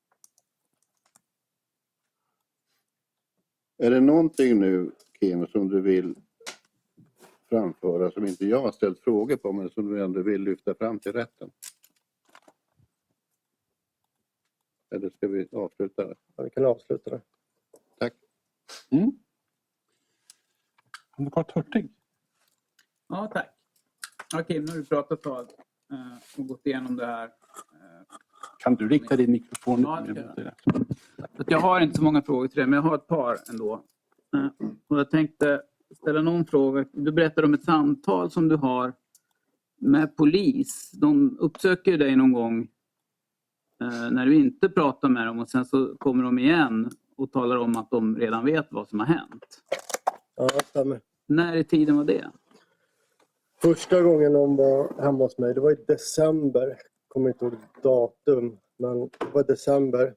Är det någonting nu, Kim, som du vill framföra som inte jag har ställt frågor på men som du ändå vill lyfta fram till rätten? Eller ska vi avsluta det? Ja, vi kan avsluta det. Tack. Mm. Advokat Hurtig. Ja, tack. Okej, nu har vi pratat ett tag och gått igenom det här. Kan du rikta din mikrofon? Ja, jag har inte så många frågor till det, men jag har ett par ändå. Och jag tänkte ställa någon fråga. Du berättade om ett samtal som du har med polis. De uppsöker dig någon gång när du inte pratar med dem och sen så kommer de igen och talar om att de redan vet vad som har hänt. Ja, stämmer. När i tiden var det? Första gången de var hemma hos mig, det var i december. Kommer inte ihåg datum. Men det var december.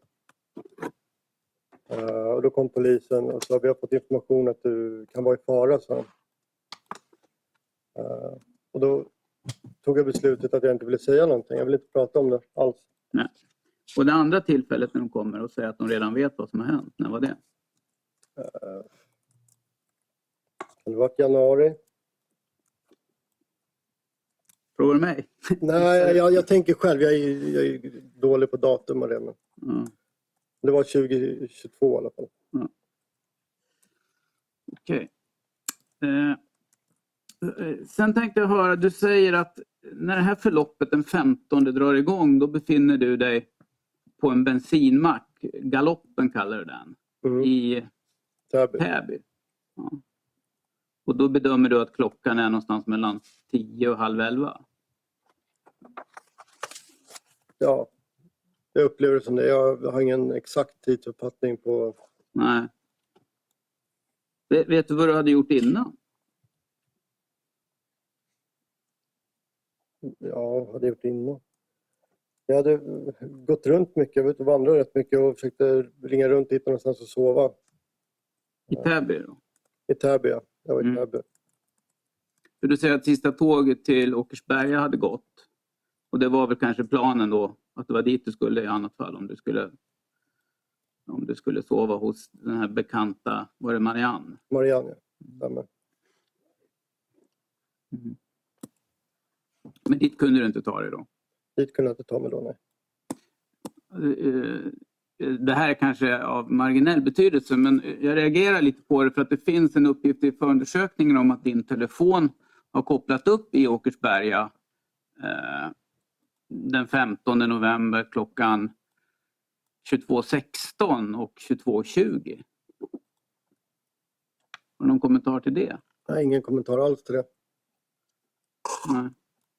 Och då kom polisen och sa vi har fått information att du kan vara i fara, sa de. Och då tog jag beslutet att jag inte ville säga någonting. Jag ville inte prata om det alls. Nej. Och det andra tillfället när de kommer och säger att de redan vet vad som har hänt, när var det? Det var januari. Frågar du mig? Nej, jag tänker själv. Jag är dålig på datum och det. Men det var 2022 i alla fall. Okej. Sen tänkte jag höra, du säger att när det här förloppet den 15 drar igång, då befinner du dig på en bensinmack, Galoppen kallar du den, i Täby. Ja. Och då bedömer du att klockan är någonstans mellan 10 och halv 11? Ja, jag upplever det som det. Jag har ingen exakt tidsuppfattning på... Nej. Vet du vad du hade gjort innan? Ja, vad hade jag gjort innan? Jag hade gått runt mycket, jag var ute och vandrade rätt mycket och försökte ringa runt hit någonstans och sova. I Täby då? I Täby, ja. Jag var i Täby. För du säger att sista tåget till Åkersberga hade gått. Och det var väl kanske planen då, att det var dit du skulle i annat fall om du skulle sova hos den här bekanta, var det Marianne? Marianne, ja. Men dit kunde du inte ta dig då? Dit kunde jag inte ta mig då, nej. Det här är kanske av marginell betydelse, men jag reagerar lite på det för att det finns en uppgift i förundersökningen om att din telefon har kopplat upp i Åkersberga den 15 november klockan 22.16 och 22.20. Har någon kommentar till det? Nej, ingen kommentar alls till det. Nej.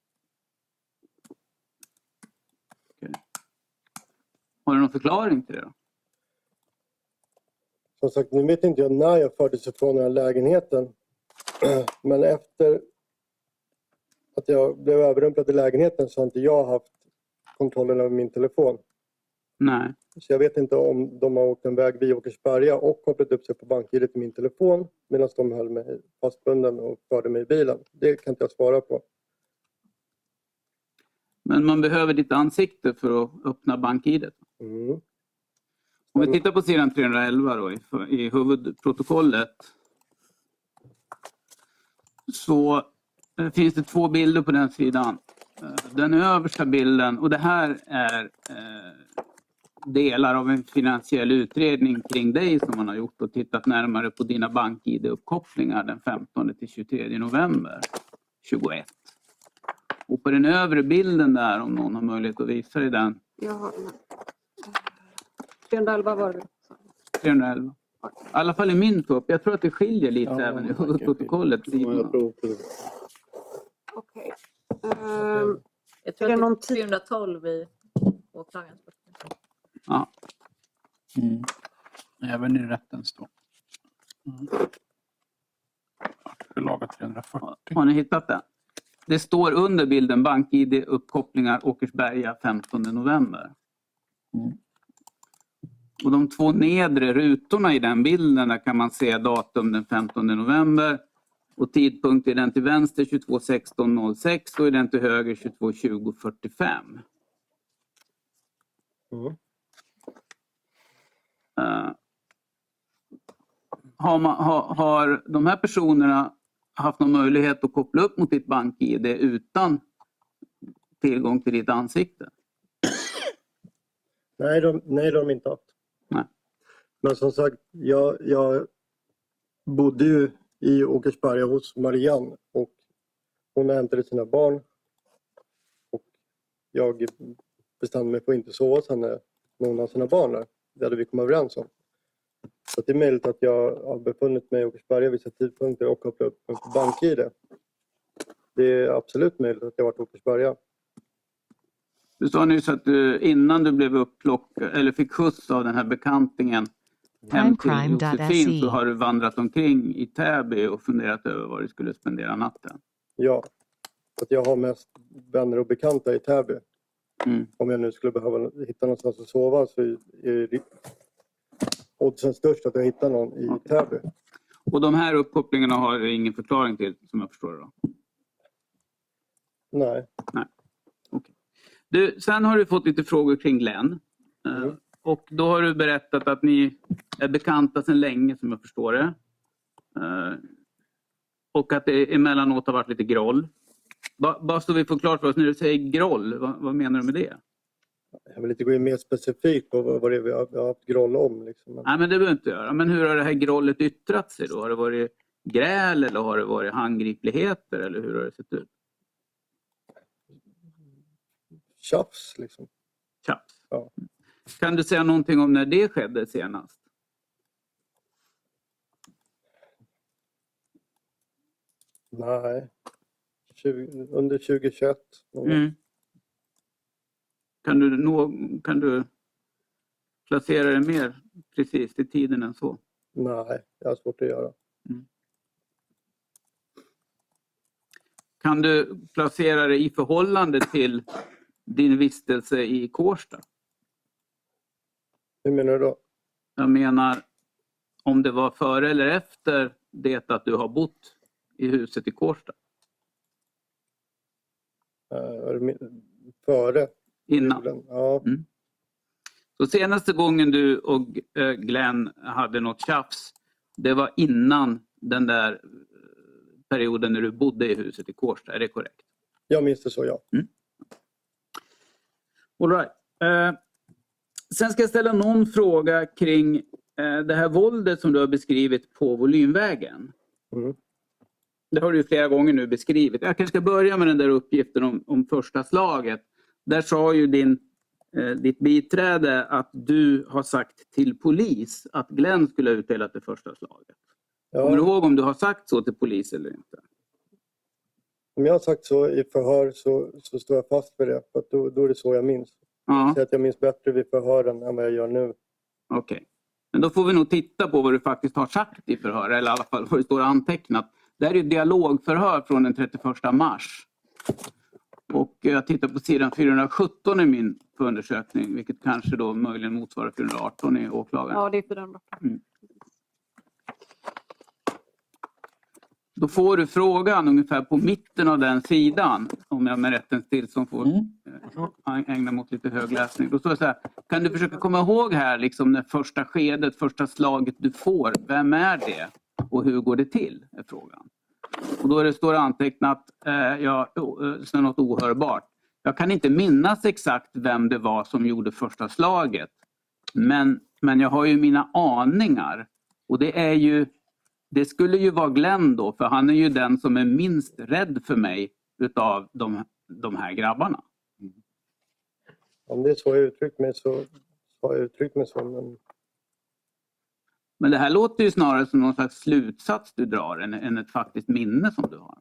Okay. Har du någon förklaring till det då? Som sagt, nu vet inte jag när jag fördes ifrån den här lägenheten. Men efter att jag blev överrumplad i lägenheten så har inte jag haft kontrollen över min telefon. Nej. Så jag vet inte om de har åkt en väg vid Åkersberga och kopplat upp sig på bank-ID till min telefon medan de höll mig fastbunden och förde mig i bilen. Det kan inte jag svara på. Men man behöver ditt ansikte för att öppna bank-ID. Om vi tittar på sidan 311 då, i huvudprotokollet, så finns det 2 bilder på den sidan. Den översta bilden, och det här är delar av en finansiell utredning kring dig som man har gjort och tittat närmare på dina bank-ID-uppkopplingar den 15 till 23 november 21. Och på den övre bilden där, om någon har möjlighet att visa dig den. Jag har den här. 311 var det. 311. I alla fall i min tupp. Jag tror att det skiljer lite även i huvudprotokollet. Okej. Jag tror att det är 312 i åklagarens. Ja. Även i rättens då. Lagat 340. Har ni hittat det? Det står under bilden bank-ID-uppkopplingar Åkersberga 15 november. Och de 2 nedre rutorna i den bilden, där kan man se datum den 15 november. Och tidpunkt är den till vänster 22.16.06 och är den till höger 22.20.45. Har de här personerna haft någon möjlighet att koppla upp mot ditt bank-ID utan tillgång till ditt ansikte? Nej, de har inte haft. Nej. Men som sagt, jag bodde ju i Åkersberga hos Marianne och hon hämtade sina barn. Och jag bestämde mig för att inte sova hos henne när hon har sina barn där. Det hade vi kommit överens om. Så det är möjligt att jag har befunnit mig i Åkersberga vissa tidpunkter och kopplat upp mig på bank-ID. Det är absolut möjligt att jag har varit i Åkersberga. Du sa nyss att du, innan du blev upplockad eller fick skjuts av den här bekantingen hem till Josefin, så har du vandrat omkring i Täby och funderat över var du skulle spendera natten. Ja, att jag har mest vänner och bekanta i Täby. Om jag nu skulle behöva hitta någonstans att sova så är oddsen störst att jag hittar någon i Täby. Och de här uppkopplingarna har du ingen förklaring till, som jag förstår det då? Nej. Okay. Du, sen har du fått lite frågor kring Glenn. Och då har du berättat att ni är bekanta sedan länge, som jag förstår det. Och att det emellanåt har varit lite groll. Bara så vi får klart för oss, när du säger groll, vad menar du med det? Jag vill inte gå in mer specifikt på vad det är vi har haft groll om. Liksom. Nej, men det behöver inte göra. Men hur har det här grollet yttrat sig då? Har det varit gräl eller har det varit handgripligheter eller hur har det sett ut? Tjafs liksom. Tjafs. Ja. Kan du säga någonting om när det skedde senast? Nej. Under 2021. Kan du placera det mer precis i tiden än så? Nej, jag har svårt att göra. Kan du placera det i förhållande till din vistelse i Kårsta? Hur menar du då? Jag menar om det var före eller efter det att du har bott i huset i Kårsta? Före. Innan? Ja. Så senaste gången du och Glenn hade något tjafs, det var innan den där perioden när du bodde i huset i Kårsta, är det korrekt? Jag minns det så, ja. All right. Sen ska jag ställa någon fråga kring det här våldet som du har beskrivit på Volymvägen. Det har du ju flera gånger nu beskrivit. Jag kanske ska börja med den där uppgiften om första slaget. Där sa ju ditt biträde att du har sagt till polis att Glenn skulle ha utdelat det första slaget. Ja. Kommer du ihåg om du har sagt så till polis eller inte? Om jag har sagt så i förhör så står jag fast vid det. För att då är det så jag minns. Ja. Så att jag minns bättre vid förhören än vad jag gör nu. Okej. Men då får vi nog titta på vad du faktiskt har sagt i förhör. Eller i alla fall vad det står antecknat. Det här är ju dialogförhör från den 31 mars. Och jag tittar på sidan 417 i min förundersökning. Vilket kanske då möjligen motsvarar 418 i åklagaren. Ja, det är 418. Då får du frågan ungefär på mitten av den sidan. Om jag med rättens tillstånd får ägna mot lite högläsning. Då står det så här. Kan du försöka komma ihåg här liksom när första skedet, första slaget du får. Vem är det? Och hur går det till? Är frågan. Och då står det antecknat så något ohörbart. Jag kan inte minnas exakt vem det var som gjorde första slaget. Men jag har ju mina aningar. Och det skulle ju vara Glenn då. För han är ju den som är minst rädd för mig utav de här grabbarna. Om det är så jag uttryckt mig så har jag uttryckt mig så. Men det här låter ju snarare som någon slags slutsats du drar än ett faktiskt minne som du har.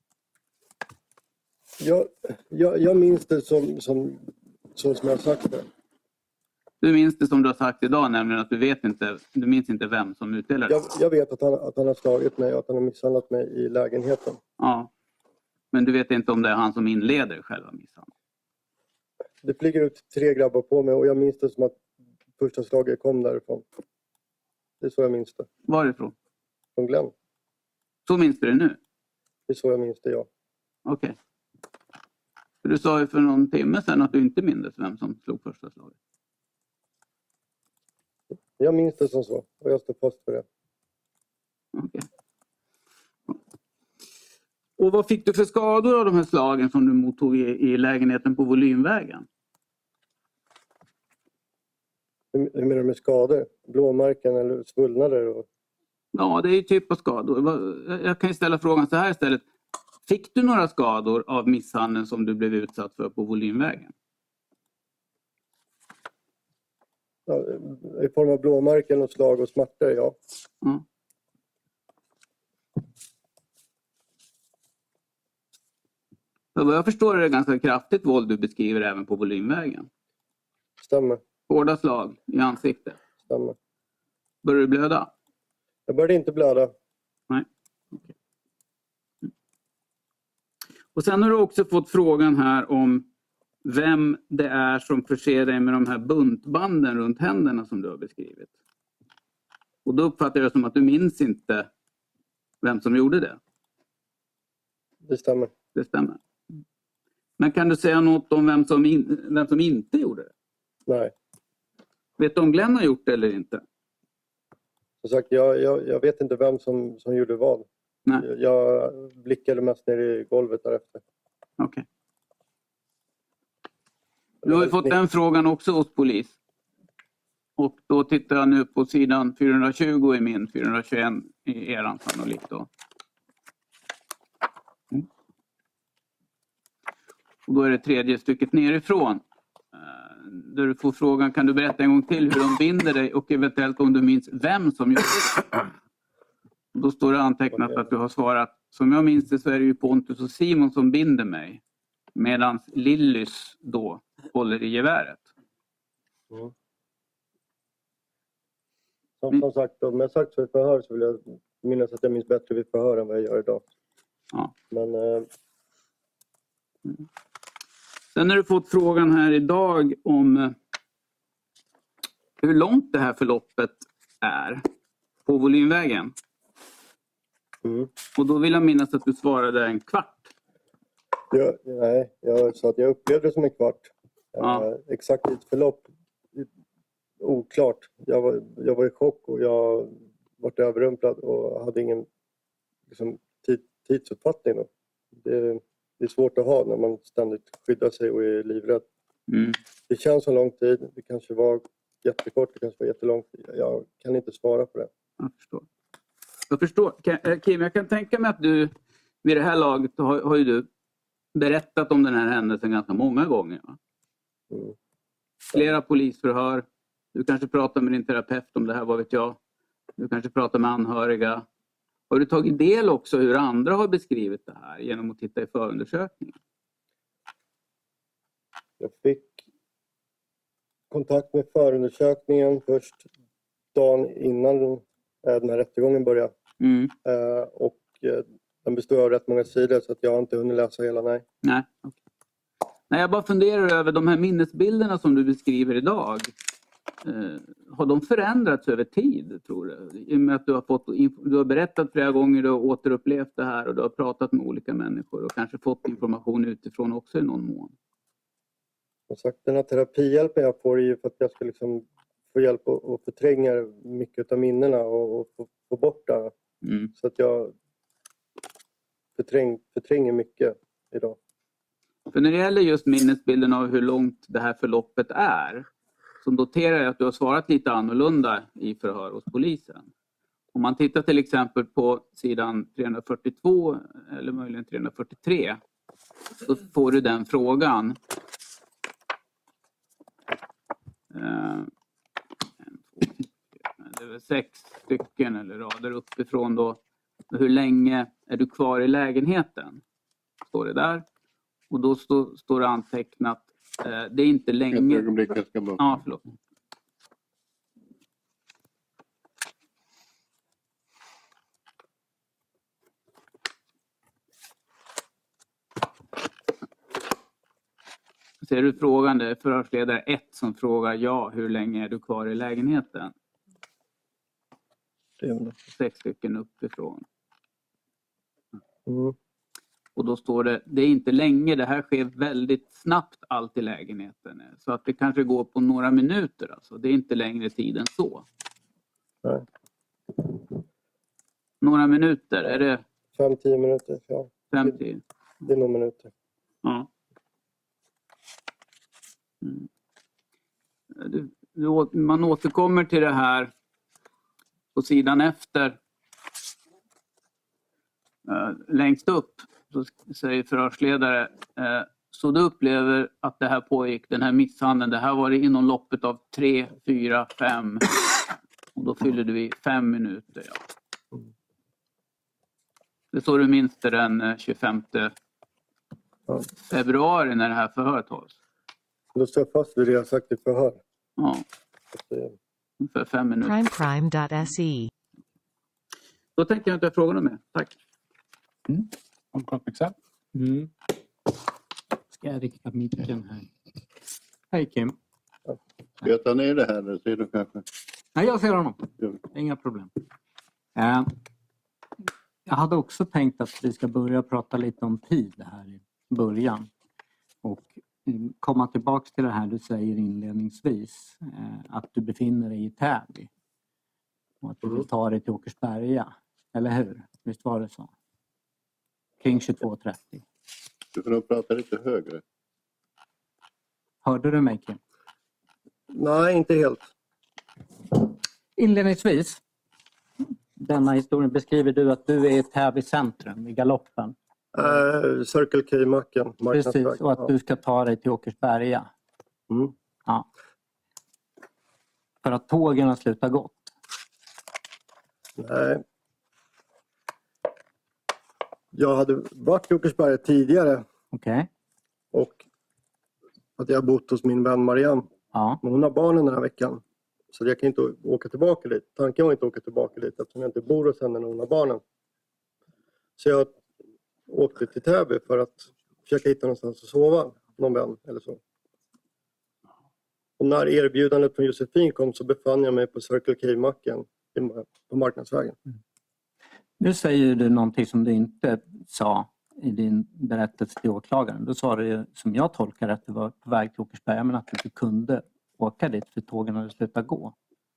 Jag minns det som jag har sagt det. Du minns det som du har sagt idag, nämligen att du minns inte vem som utdelade det. Jag vet att han har slagit mig och att han har misshandlat mig i lägenheten. Ja. Men du vet inte om det är han som inleder själva misshandeln? Det flyger ut 3 grabbar på mig och jag minns det som att första slaget kom därifrån. Det är så jag minns det. Varifrån? Från Glenn. Så minns du det nu? Det är så jag minns det, ja. Okej. För du sa ju för någon timme sedan att du inte minns vem som slog första slaget. Jag minns det som så och jag står fast för det. Okej. Och vad fick du för skador av de här slagen som du mottog i lägenheten på Volymvägen? Hur menar du med skador? Blåmärken eller svullnader? Ja, det är ju typ av skador. Jag kan ju ställa frågan så här istället. Fick du några skador av misshandeln som du blev utsatt för på Volymvägen? Ja, i form av blåmärken och slag och smärtor, ja. Mm. Så vad jag förstår är det ganska kraftigt våld du beskriver även på Volymvägen. Stämmer. Hårda slag i ansiktet. Stämmer. Börjar du blöda? Jag började inte blöda. Nej. Okay. Och sen har du också fått frågan här om vem det är som förser dig med de här buntbanden runt händerna som du har beskrivit. Och då uppfattar jag som att du minns inte vem som gjorde det. Det stämmer. Det stämmer. Men kan du säga något om vem som inte gjorde det? Nej. Vet du om Glenn har gjort det eller inte? Som sagt, jag vet inte vem som gjorde vad. Nej. Jag blickade mest ner i golvet därefter. Okej. Du har ju fått den frågan också hos polis. Och då tittar jag nu på sidan 420 i min, 421 i eran sannolikt då. Och då är det tredje stycket nerifrån. Där du får frågan, kan du berätta en gång till hur de binder dig och eventuellt om du minns vem som gjorde det? Då står det antecknat att du har svarat, som jag minns det så är det ju Pontus och Simon som binder mig. Medan Lillys då håller i geväret. Mm. Som sagt, om jag sagt för ett förhör så vill jag minnas att jag minns bättre vid förhör än vad jag gör idag. Ja. Men Sen har du fått frågan här idag om hur långt det här förloppet är på Volymvägen. Och då vill jag minnas att du svarade en kvart. nej, jag sa att jag upplevde det som en kvart. Ja. Exakt ett förlopp, oklart. Jag var i chock och jag var överrumplad och hade ingen liksom, tidsuppfattning. Då. Det är svårt att ha när man ständigt skyddar sig och är livrädd. Mm. Det känns som lång tid. Det kanske var jättekort, det kanske var jättelång tid. Jag kan inte svara på det. Jag förstår. Kim, jag kan tänka mig att du vid det här laget har ju du berättat om den här händelsen ganska många gånger. Va? Mm. Flera polisförhör. Du kanske pratar med din terapeut om det här, vad vet jag. Du kanske pratar med anhöriga. Har du tagit del också hur andra har beskrivit det här genom att titta i förundersökningen? Jag fick kontakt med förundersökningen först dagen innan den här rättegången började. Mm. Och den består av rätt många sidor så att jag har inte hunnit läsa hela, nej. Nej. Okay. Nej, jag bara funderar över de här minnesbilderna som du beskriver idag. Har de förändrats över tid, tror du? I och med att du har berättat flera gånger, du har återupplevt det här och du har pratat med olika människor och kanske fått information utifrån också i någon mån. Som sagt, den här terapihjälpen jag får är ju för att jag ska liksom få hjälp att förtränga mycket av minnena och få bort det. Mm. Så att jag förtränger mycket idag. För när det gäller just minnesbilden av hur långt det här förloppet är, så noterar jag att du har svarat lite annorlunda i förhör hos polisen. Om man tittar till exempel på sidan 342 eller möjligen 343 så får du den frågan. Det är 6 stycken eller rader uppifrån då. Hur länge är du kvar i lägenheten? Står det där. Och då står det antecknat. Det är inte länge. Ett ögonblick, jag ska bara... Ja, förlåt. Ser du frågan? Det är förhörsledare 1 som frågar hur länge är du kvar i lägenheten? 6 stycken uppifrån. Mm. Och då står det är inte länge, det här sker väldigt snabbt allt i lägenheten. Så att det kanske går på några minuter. Alltså. Det är inte längre tid än så. Nej. Några minuter, är det? 5-10 minuter, ja. 5-10? Det är några minuter. Ja. Man återkommer till det här på sidan efter. Längst upp så säger förhörsledare, så du upplever att det här pågick, den här misshandeln, det här var det inom loppet av 3, 4, 5 och då fyller du i 5 minuter. Ja. Det så du minns det den 25 februari när det här förhöret hålls. Då står jag fast vid det jag sagt i förhör. Ja, ungefär 5 minuter. Crimecrime.se. Då tänker jag inte fråga mer. Tack. Advokat Mixell. Ska jag rikta micken här? Hej Kim. Ska jag ta ner det här? Eller ser du kanske? Nej, jag ser honom. Ja. Inga problem. Jag hade också tänkt att vi ska börja prata lite om tid här i början. Och komma tillbaka till det här du säger inledningsvis. Att du befinner dig i Täby. Och att du vill ta dig till Åkersberga. Eller hur? Visst var det så? Kring 22.30. Du får nog prata lite högre. Hörde du mig Kim? Nej, inte helt. Inledningsvis. Denna historien beskriver du att du är i Täby centrum i Galoppen. Circle K-macken. Precis, och att du ska ta dig till Åkersberga. Mm. Ja. För att tågen har slutat gått. Nej. Jag hade varit i Åkersberga tidigare Okej. och att jag har bott hos min vän Marianne. Ja. Men hon har barnen den här veckan. Så jag kan inte åka tillbaka dit. Tanken var inte att åka tillbaka dit eftersom jag inte bor hos henne när hon har barnen. Så jag åkte till Täby för att försöka hitta någonstans att sova. Någon vän eller så. Och när erbjudandet från Josefin kom så befann jag mig på Circle K-macken på Marknadsvägen. Nu säger du någonting som du inte sa i din berättelse till åklagaren. Då sa du, som jag tolkar, att du var på väg till Åkersberga men att du inte kunde åka dit för tågen hade slutat gå.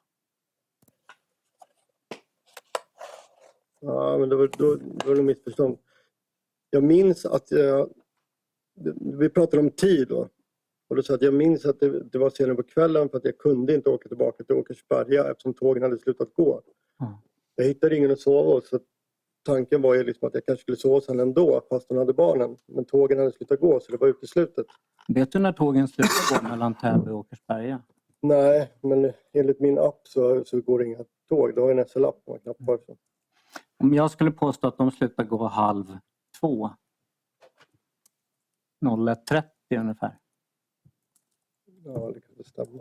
Ja, men då var det missförstånd. Jag minns att vi pratade om tid då. Och då sa att jag minns att det var senare på kvällen för att jag kunde inte åka tillbaka till Åkersberga eftersom tågen hade slutat gå. Mm. Jag hittade ingen att sova hos, så tanken var ju liksom att jag kanske skulle sova hos henne ändå fast hon hade barnen. Men tågen hade slutat gå så det var uteslutet. Vet du när tågen slutar gå mellan Täby och Åkersberga? Nej, men enligt min app så går det inga tåg. Då har jag en SL-app man knappar. Så. Om jag skulle påstå att de slutar gå 1:30. 01:30 ungefär. Ja, det kan det stämma.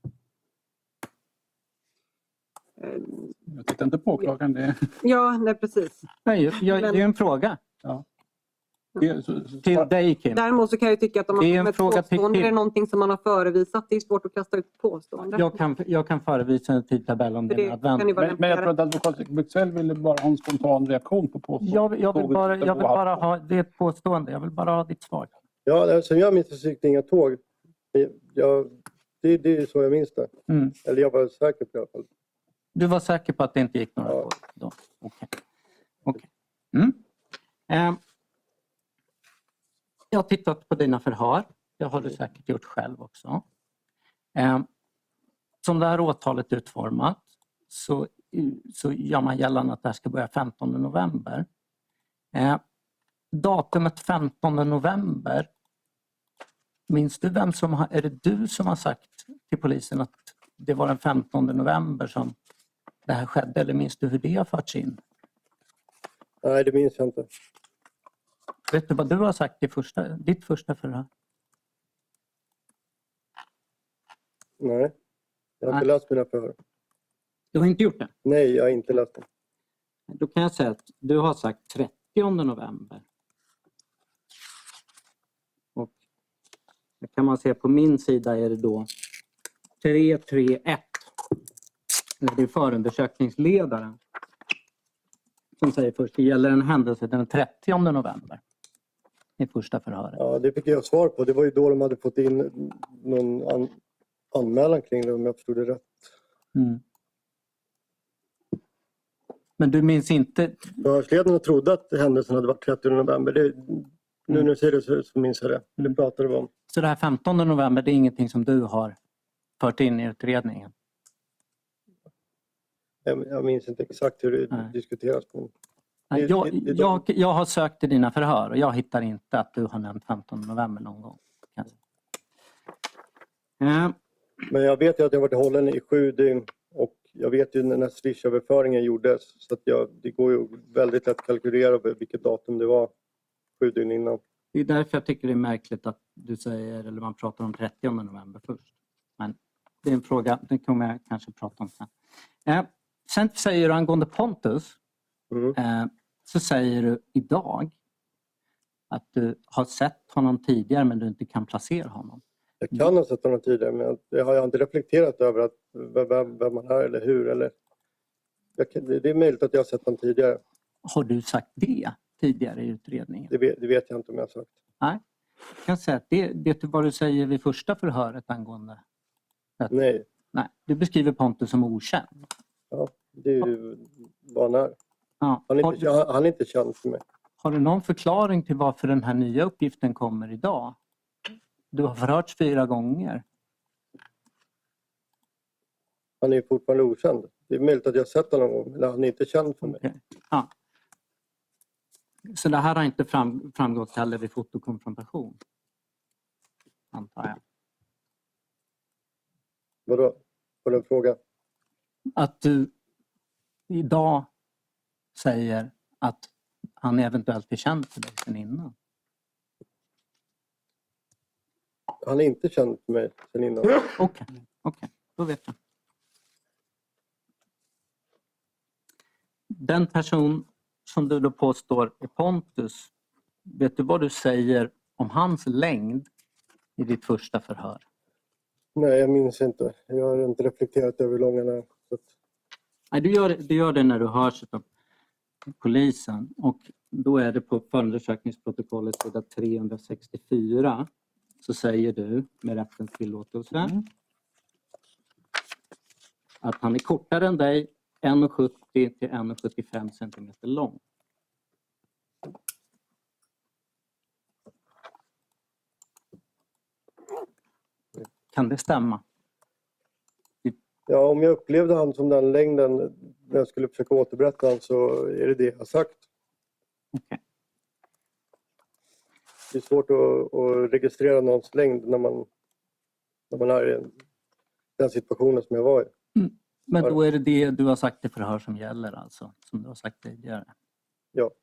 Jag tittar inte på åklagaren. Det Ja, nej, precis. Nej, det är en fråga till dig Kim. Däremot så kan jag tycka att om man Det är en kommer ett fråga till påstående Kim. är det någonting som man har förevisat. Det är svårt att kasta ut påstående. Jag kan förevisa en tidtabell om För det är det kan ju nödvändigt. vara Men jag tror att advokat Buxell ville bara ha en spontan reaktion på påståendet. Jag vill bara ha, det är ett påstående, jag vill bara ha ditt svar. Ja, som jag minns så gick det inga tåg. Det är så jag minns det. Mm. Eller jag var säker på det i alla fall. Du var säker på att det inte gick några Ja. tåg då? Okej. Mm. Jag har tittat på dina förhör. Det har du säkert gjort själv också. Som det här åtalet är utformat så gör man gällande att det här ska börja 15 november. Datumet 15 november. Minns du är det du som har sagt till polisen att det var den 15 november som det här skedde? Eller minns du hur det har förts in? Nej, det minns jag inte. Vet du vad du har sagt i ditt första förhör? Nej, jag har inte läst mina förhör. Du har inte gjort det? Nej, jag har inte läst dem. Då kan jag säga att du har sagt 30 november. Och det kan man se på min sida är det då 331. Det är förundersökningsledaren som säger först det gäller en händelse den 30 november. I första förhöret. Ja, det fick jag svar på. Det var ju då de hade fått in någon anmälan kring det om jag förstod det rätt. Mm. Men du minns inte? Förhörsledarna trodde att händelsen hade varit 30 november. Nu när du säger det så minns jag det. Det pratade vi om. Så det här 15 november det är ingenting som du har fört in i utredningen? Jag minns inte exakt hur det diskuteras. Nej, jag har sökt i dina förhör och jag hittar inte att du har nämnt 15 november någon gång. Men jag vet ju att jag varit hållen i 7 dygn och jag vet ju när Swish-överföringen gjordes så att det går ju väldigt lätt att kalkylera vilket datum det var 7 dygn innan. Det är därför jag tycker det är märkligt att du säger, eller man pratar om 30 november först. Men det är en fråga, den kommer jag kanske prata om sen. Sen säger du angående Pontus, så säger du idag Att du har sett honom tidigare men du inte kan placera honom. Jag kan ha sett honom tidigare, men jag har inte reflekterat över att vem man är eller hur. Eller... Det är möjligt att jag har sett honom tidigare. Har du sagt det tidigare i utredningen? Det vet jag inte om jag har sagt. Nej. Jag kan säga att vet du vad du säger vid första förhöret angående detta? Nej. Nej. Du beskriver Pontus som okänd. Ja, det är ju vad han är. Ja. Han är inte känd för mig. Har du någon förklaring till varför den här nya uppgiften kommer idag? Du har förhörts 4 gånger. Han är fortfarande okänd. Det är möjligt att jag har sett honom, men han är inte känd för mig. Okay. Ja. Så det här har inte framgått heller vid fotokonfrontation? Antar jag. Vadå? Var det en fråga? Att du idag säger att han eventuellt är känd för dig sedan innan. Han är inte känd för mig sedan innan. Okej. Då vet jag. Den person som du då påstår är Pontus, vet du vad du säger om hans längd i ditt första förhör? Nej, jag minns inte. Jag har inte reflekterat över hur lång han är. Nej, du gör det när du hörs av polisen. Och då är det på förundersökningsprotokollet sida 364. Så säger du med rättens tillåtelse att han är kortare än dig, 1,70 till 1,75 cm lång. Kan det stämma? Ja, om jag upplevde han som den längden när jag skulle försöka återberätta han, så är det jag har sagt. Okay. Det är svårt att registrera någons längd när man är i den situationen som jag var i. Men då är det du har sagt i förhör som gäller alltså, som du har sagt tidigare? Ja.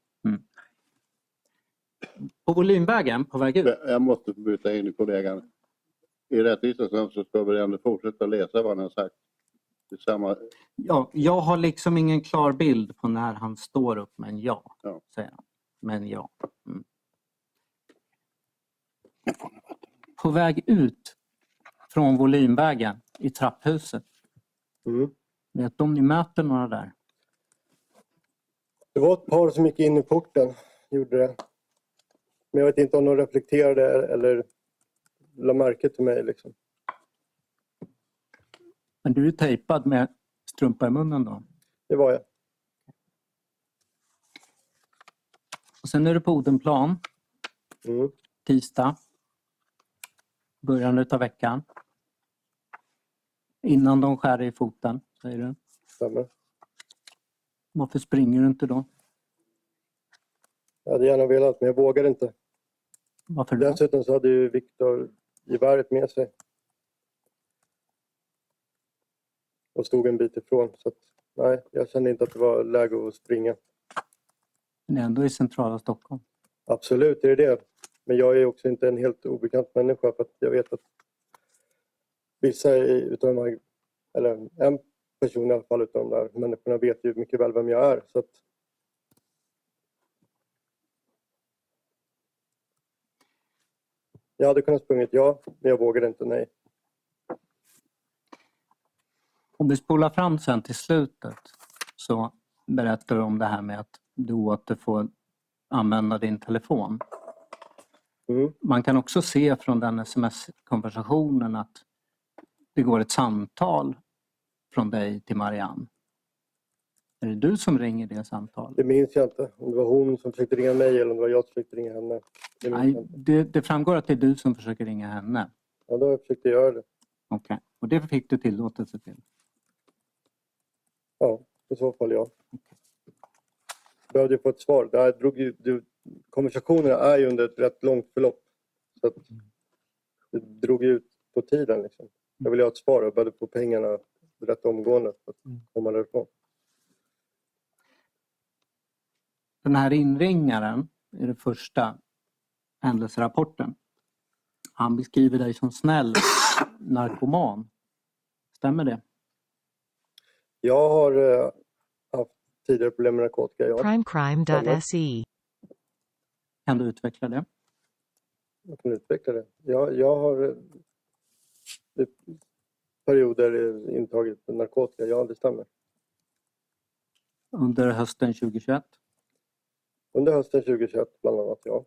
På volymvägen, på väg ut? Jag måste byta in i kollegan. I rättvisans namn så ska vi ändå fortsätta läsa vad han har sagt. Ja, jag har liksom ingen klar bild på när han står upp, men säger han. Men ja. På väg ut från volymvägen i trapphuset. Vet du om ni möter några där? Det var ett par som gick in i porten, gjorde det. Men jag vet inte om de reflekterade eller la märke till mig liksom. Men du är tejpad med strumpa i munnen då? Det var jag. Och sen är du på Odenplan. Tisdag. Början av veckan. Innan de skär i foten, säger du. Stämmer. Varför springer du inte då? Jag hade gärna velat, men jag vågade inte. Varför då? Dessutom så hade ju Viktor geväret med sig. Och stod en bit ifrån. Så att, nej, jag kände inte att det var läge att springa. Men ändå i centrala Stockholm. Absolut är det. Men jag är också inte en helt obekant människa. För att jag vet att vissa utav de här, eller en person i alla fall utav de där människorna vet ju mycket väl vem jag är. Så att... Jag hade kunnat sprungit ja, men jag vågade inte nej. Om vi spolar fram sen till slutet så berättar du om det här med att du åter får använda din telefon. Man kan också se från den sms-konversationen att det går ett samtal från dig till Marianne. Är det du som ringer det samtalet? Det minns jag inte. Om det var hon som försökte ringa mig eller om det var jag som försökte ringa henne. Nej, det framgår att det är du som försöker ringa henne. Ja, då har jag försökt göra det. Okej. Och det fick du tillåtelse till? Ja, i så fall ja. Behövde ju få ett svar. Det här konversationerna är ju under ett rätt långt förlopp. Så att det drog ut på tiden liksom. Jag ville ha ett svar och behövde få pengarna rätt omgående för att komma därifrån. Den här inringaren i den första händelserapporten. Han beskriver dig som snäll narkoman. Stämmer det? Jag har haft tidigare problem med narkotika. Crimecrime.se Kan du utveckla det? Jag kan utveckla det. Jag har i perioder intagit narkotika. Ja, det stämmer. Under hösten 2021? Under hösten 2021 bland annat, ja.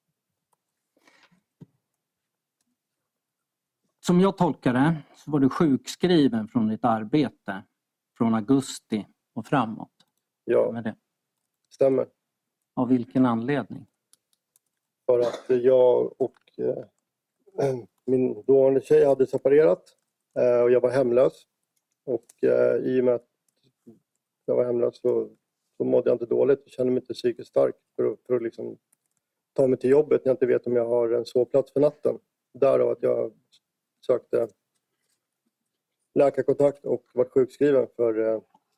Som jag tolkar det så var du sjukskriven från ditt arbete från augusti och framåt. Ja, Med det. stämmer. Av vilken anledning? För att jag och min dåvarande tjej hade separerat och jag var hemlös. Och i och med att jag var hemlös så mådde jag inte dåligt. Jag kände mig inte psykiskt stark för att liksom ta mig till jobbet när jag inte vet om jag har en sovplats för natten. Därav att jag sökte läkarkontakt och var sjukskriven för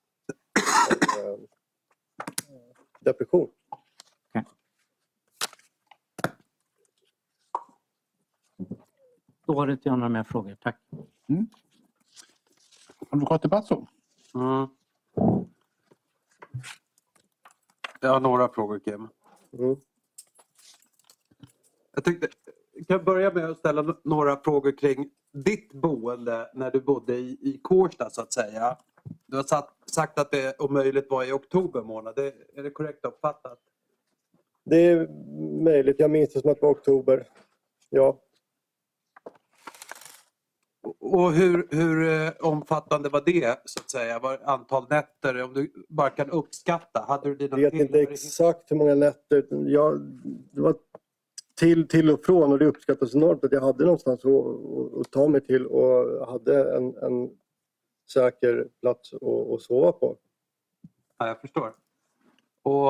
depression. Okay. Då har det inte jag några mer frågor. Tack. Advokat Basso. Jag har några frågor, Kim. Jag tänkte, kan jag börja med att ställa några frågor kring ditt boende när du bodde i Kårsta så att säga. Du har sagt att det om möjligt var i oktober månad. Är det korrekt uppfattat? Det är möjligt. Jag minns det som att det var oktober. Ja. Och hur omfattande var det så att säga? Var antal nätter? Om du bara kan uppskatta. Hade du dina Jag vet inte exakt hur många nätter. Det var till och från och det uppskattas enormt att jag hade någonstans att ta mig till och hade en säker plats att sova på. Ja, jag förstår. Och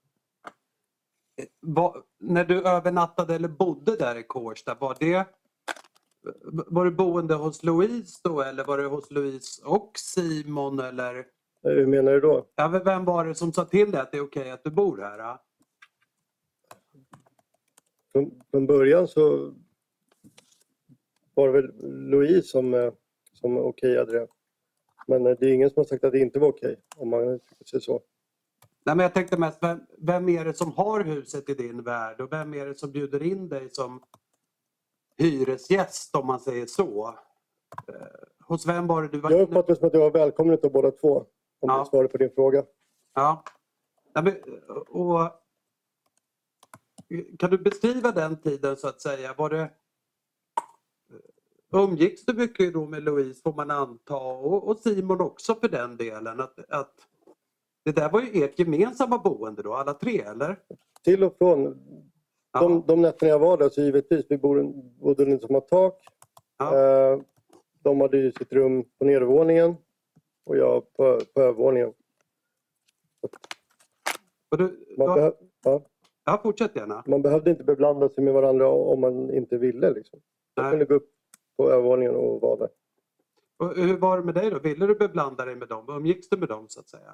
när du övernattade eller bodde där i Kårsta, var du boende hos Louise då eller var det hos Louise och Simon eller? Hur menar du då? Ja, vem var det som sa till dig att det är okej att du bor här? Ja? Från början så var det väl Louise som okejade det. Men det är ingen som har sagt att det inte var okej, om man tycker sig så. Nej, men jag tänkte mest, vem är det som har huset i din värld och vem är det som bjuder in dig som hyresgäst om man säger så? Hos vem var det du var? Jag uppfattar det som att jag var välkommen av båda två, om Ja. jag svarar på din fråga. Ja. Nej, men, och kan du beskriva den tiden så att säga? Umgicks du mycket då med Louise får man anta och Simon också för den delen? Att det där var ju ert gemensamma boende då, alla tre eller? Till och från. Ja. De nätterna jag var där så givetvis, vi bodde under samma tak. Ja. De hade ju sitt rum på nedervåningen och jag på övervåningen. Ja, fortsätt gärna. Man behövde inte beblanda sig med varandra om man inte ville. Liksom. Man kunde gå upp på övervåningen och vara där. Och hur var det med dig då? Ville du beblanda dig med dem? Umgicks du med dem så att säga?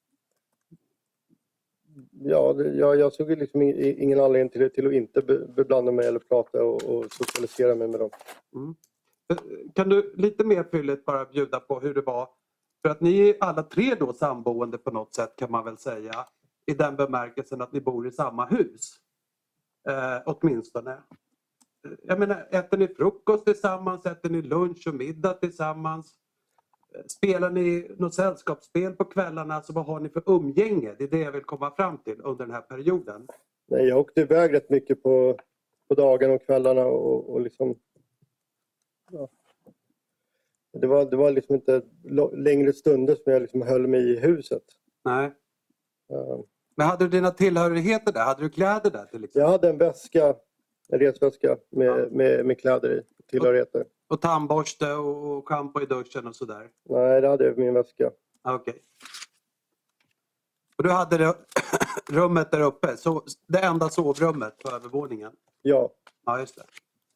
Ja, jag såg liksom ingen anledning till att inte beblanda mig eller prata och socialisera mig med dem. Mm. Kan du lite mer fylligt bara bjuda på hur det var? För att ni är alla tre då samboende på något sätt kan man väl säga. I den bemärkelsen att ni bor i samma hus. Åtminstone. Jag menar, äter ni frukost tillsammans? Äter ni lunch och middag tillsammans? Spelar ni något sällskapsspel på kvällarna? Alltså vad har ni för umgänge? Det är det jag vill komma fram till under den här perioden. Nej, jag åkte iväg rätt mycket på dagarna och kvällarna och liksom... Ja. Det var liksom inte längre stunder som jag liksom höll mig i huset. Nej. Men hade du dina tillhörigheter där? Hade du kläder där till exempel? Jag hade en resväska med kläder i, tillhörigheter. Och tandborste och shampoo i duschen och sådär? Nej, det hade jag i min väska. Okej. Och du hade rummet där uppe? Så det enda sovrummet på övervåningen? Ja. Ja, just det.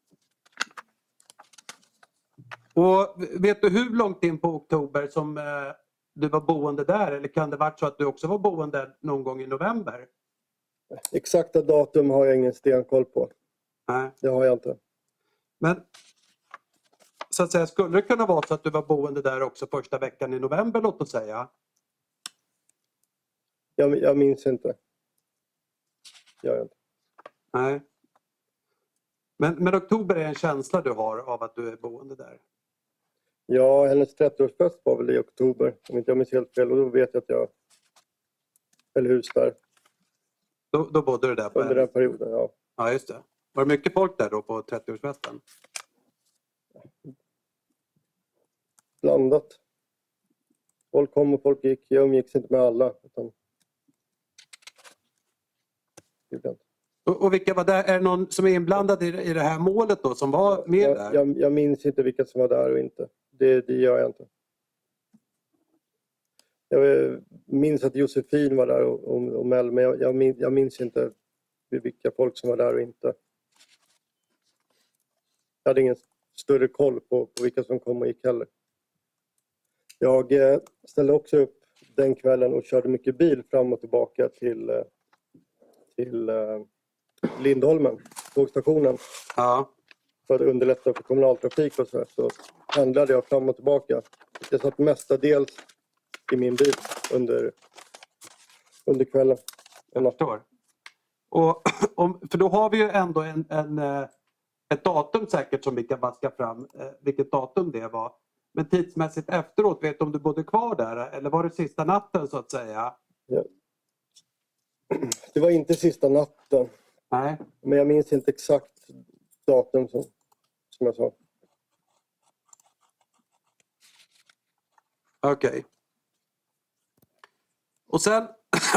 Och vet du hur långt in på oktober som du var boende där? Eller kan det varit så att du också var boende någon gång i november? Exakta datum har jag ingen stenkoll på. Nej. Det har jag inte. Men så att säga, skulle det kunna vara så att du var boende där också första veckan i november, låt oss säga? Jag minns inte. Jag inte. Nej. Men oktober är en känsla du har av att du är boende där? Ja, hennes 30-årsfest var väl i oktober, om inte jag minns helt fel. Och då vet jag att jag höll hus där. Då bodde du där på under den perioden, ja. Ja, just det. Var det mycket folk där då på 30-årsfesten? Blandat. Folk kom och folk gick. Jag umgicks inte med alla. Utan... Och vilka var där? Är det någon som är inblandad i det här målet då som var med där? Jag minns inte vilka som var där och inte. Det gör jag inte. Jag minns att Josefin var där och Mel, men jag minns inte vilka folk som var där och inte. Jag hade ingen större koll på vilka som kom och gick heller. Jag ställde också upp den kvällen och körde mycket bil fram och tillbaka till Lindholmen, tågstationen. Ja. För att underlätta för kommunaltrafik och så pendlade jag fram och tillbaka. Jag satt mestadels i min bil under kvällen. Jag förstår. Och, för då har vi ju ändå ett datum säkert som vi kan vaska fram vilket datum det var. Men tidsmässigt efteråt, vet du om du bodde kvar där eller var det sista natten så att säga? Ja. Det var inte sista natten. Nej. Men jag minns inte exakt datum som jag sa. Okej. Och sen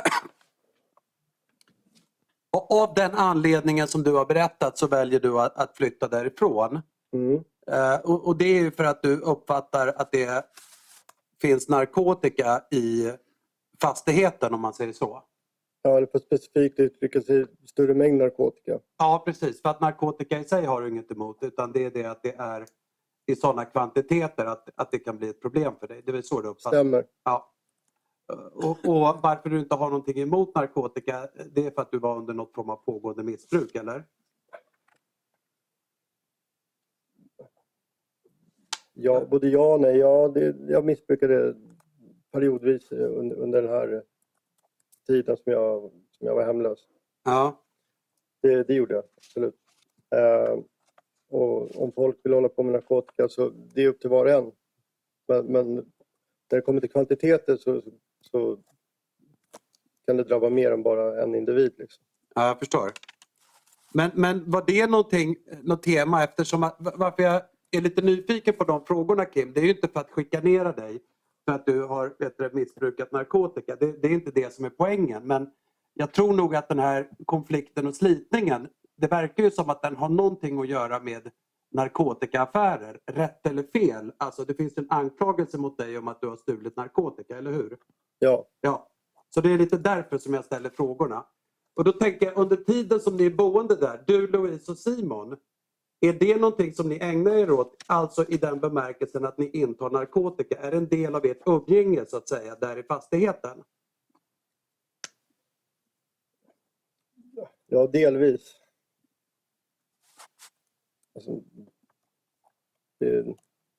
av den anledningen som du har berättat så väljer du att flytta därifrån. Mm. Och det är ju för att du uppfattar att det finns narkotika i fastigheten om man säger så. Ja, eller för specifikt uttrycka sig större mängd narkotika. Ja, precis. För att narkotika i sig har du inget emot utan det är det att det är i sådana kvantiteter att det kan bli ett problem för dig. Det är väl så du uppfattar. Stämmer. Ja. Och varför du inte har någonting emot narkotika, det är för att du var under något form av pågående missbruk, eller? Ja, både ja och nej. Ja, jag missbrukade periodvis under den här tiden som jag var hemlös. Ja. Det gjorde jag, absolut. Och om folk vill hålla på med narkotika så det är upp till var och en. Men när det kommer till kvantiteter så kan det drabba mer än bara en individ. Liksom. Ja, jag förstår. Men var det något tema eftersom varför jag är lite nyfiken på de frågorna, Kim, det är ju inte för att skikanera dig för att du har missbrukat narkotika. Det är inte det som är poängen. Men jag tror nog att den här konflikten och slitningen, det verkar ju som att den har någonting att göra med narkotikaaffärer. Rätt eller fel? Alltså det finns en anklagelse mot dig om att du har stulit narkotika, eller hur? Ja. Ja. Så det är lite därför som jag ställer frågorna. Och då tänker jag, under tiden som ni är boende där, du, Louise och Simon, är det någonting som ni ägnar er åt, alltså i den bemärkelsen att ni intar narkotika? Är det en del av ert umgänge så att säga, där i fastigheten? Ja, delvis. Alltså, det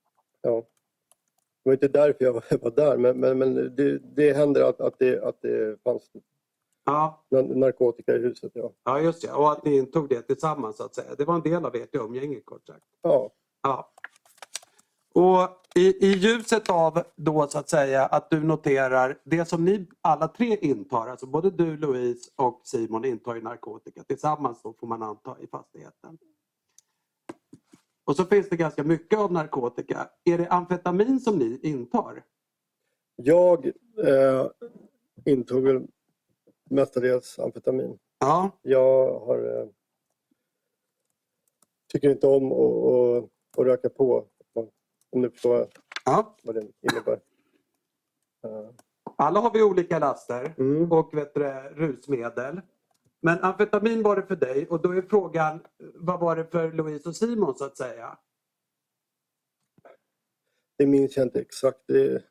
var inte därför jag var där, men det händer att det fanns narkotika i huset. Ja. Ja, just det. Och att ni intog det tillsammans så att säga. Det var en del av ert umgänge kort sagt. Ja. Ja. Och i ljuset av då så att säga att du noterar det som ni alla tre intar, alltså både du, Louise och Simon intar ju narkotika tillsammans då får man anta i fastigheten. Och så finns det ganska mycket av narkotika. Är det amfetamin som ni intar? Jag intog väl mestadels amfetamin. Ja. Jag tycker inte om att röka på. Om du förstår vad det innebär. Alla har vi olika laster och rusmedel. Men amfetamin var det för dig och då är frågan, vad var det för Louise och Simon så att säga? Det minns jag inte exakt.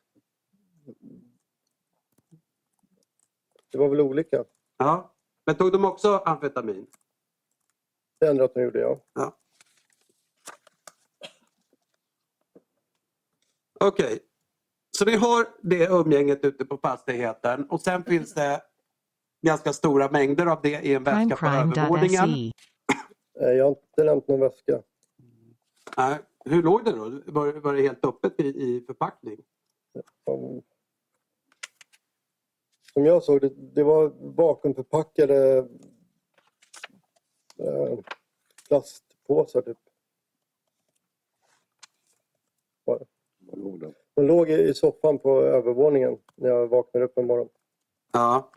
Det var väl olika. Ja, men tog de också amfetamin? Det enda att de gjorde, ja. Okej. Så vi har det umgänget ute på fastigheten och sen finns det ganska stora mängder av det i en väska på övervåningen. Jag har inte lämnat någon väska. Hur låg det då? Var det helt öppet i förpackning? Som jag såg det var vakuumförpackade plastpåsar typ. De låg i soffan på övervåningen när jag vaknade upp en morgon. Ja.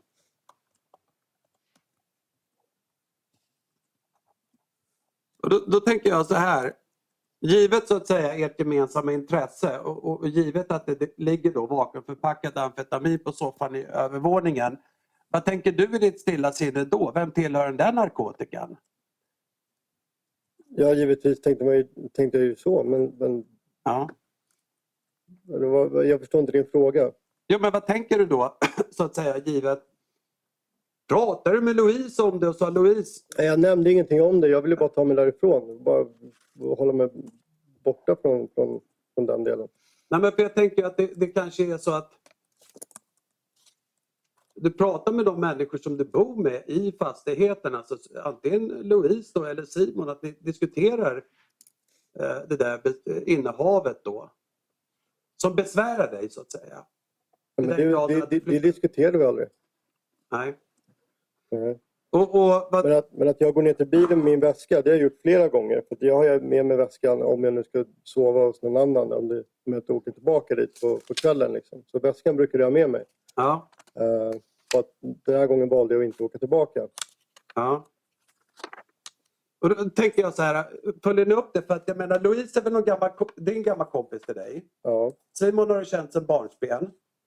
Och då tänker jag så här. Givet så att säga ert gemensamma intresse och givet att det ligger då vakuumförpackat amfetamin på soffan i övervåningen. Vad tänker du i ditt stilla sinne då? Vem tillhör den där narkotikan? Ja, givetvis tänkte jag ju så, men ja. Jag förstår inte din fråga. Jo, men vad tänker du då så att säga givet? Pratar du med Louise om det och sa Louise? Jag nämnde ingenting om det, jag ville bara ta mig därifrån. Bara hålla mig borta från den delen. Nej, men för jag tänker att det kanske är så att du pratar med de människor som du bor med i fastigheten, alltså antingen Louise då eller Simon, att ni diskuterar det där innehavet då. Som besvärar dig så att säga. Men det diskuterade vi aldrig. Nej. Mm. Men att jag går ner till bilen med min väska, det har jag gjort flera gånger. För jag har med mig väskan om jag nu ska sova hos någon annan. Om jag inte åker tillbaka dit på kvällen. Liksom. Så väskan brukar jag ha med mig. Ja. Att den här gången valde jag att inte åka tillbaka. Ja. Och då tänker jag så här, följer ni upp det? För att jag menar, Louise är väl det är en gammal kompis till dig. Ja. Simon har du känt sedan barnsben.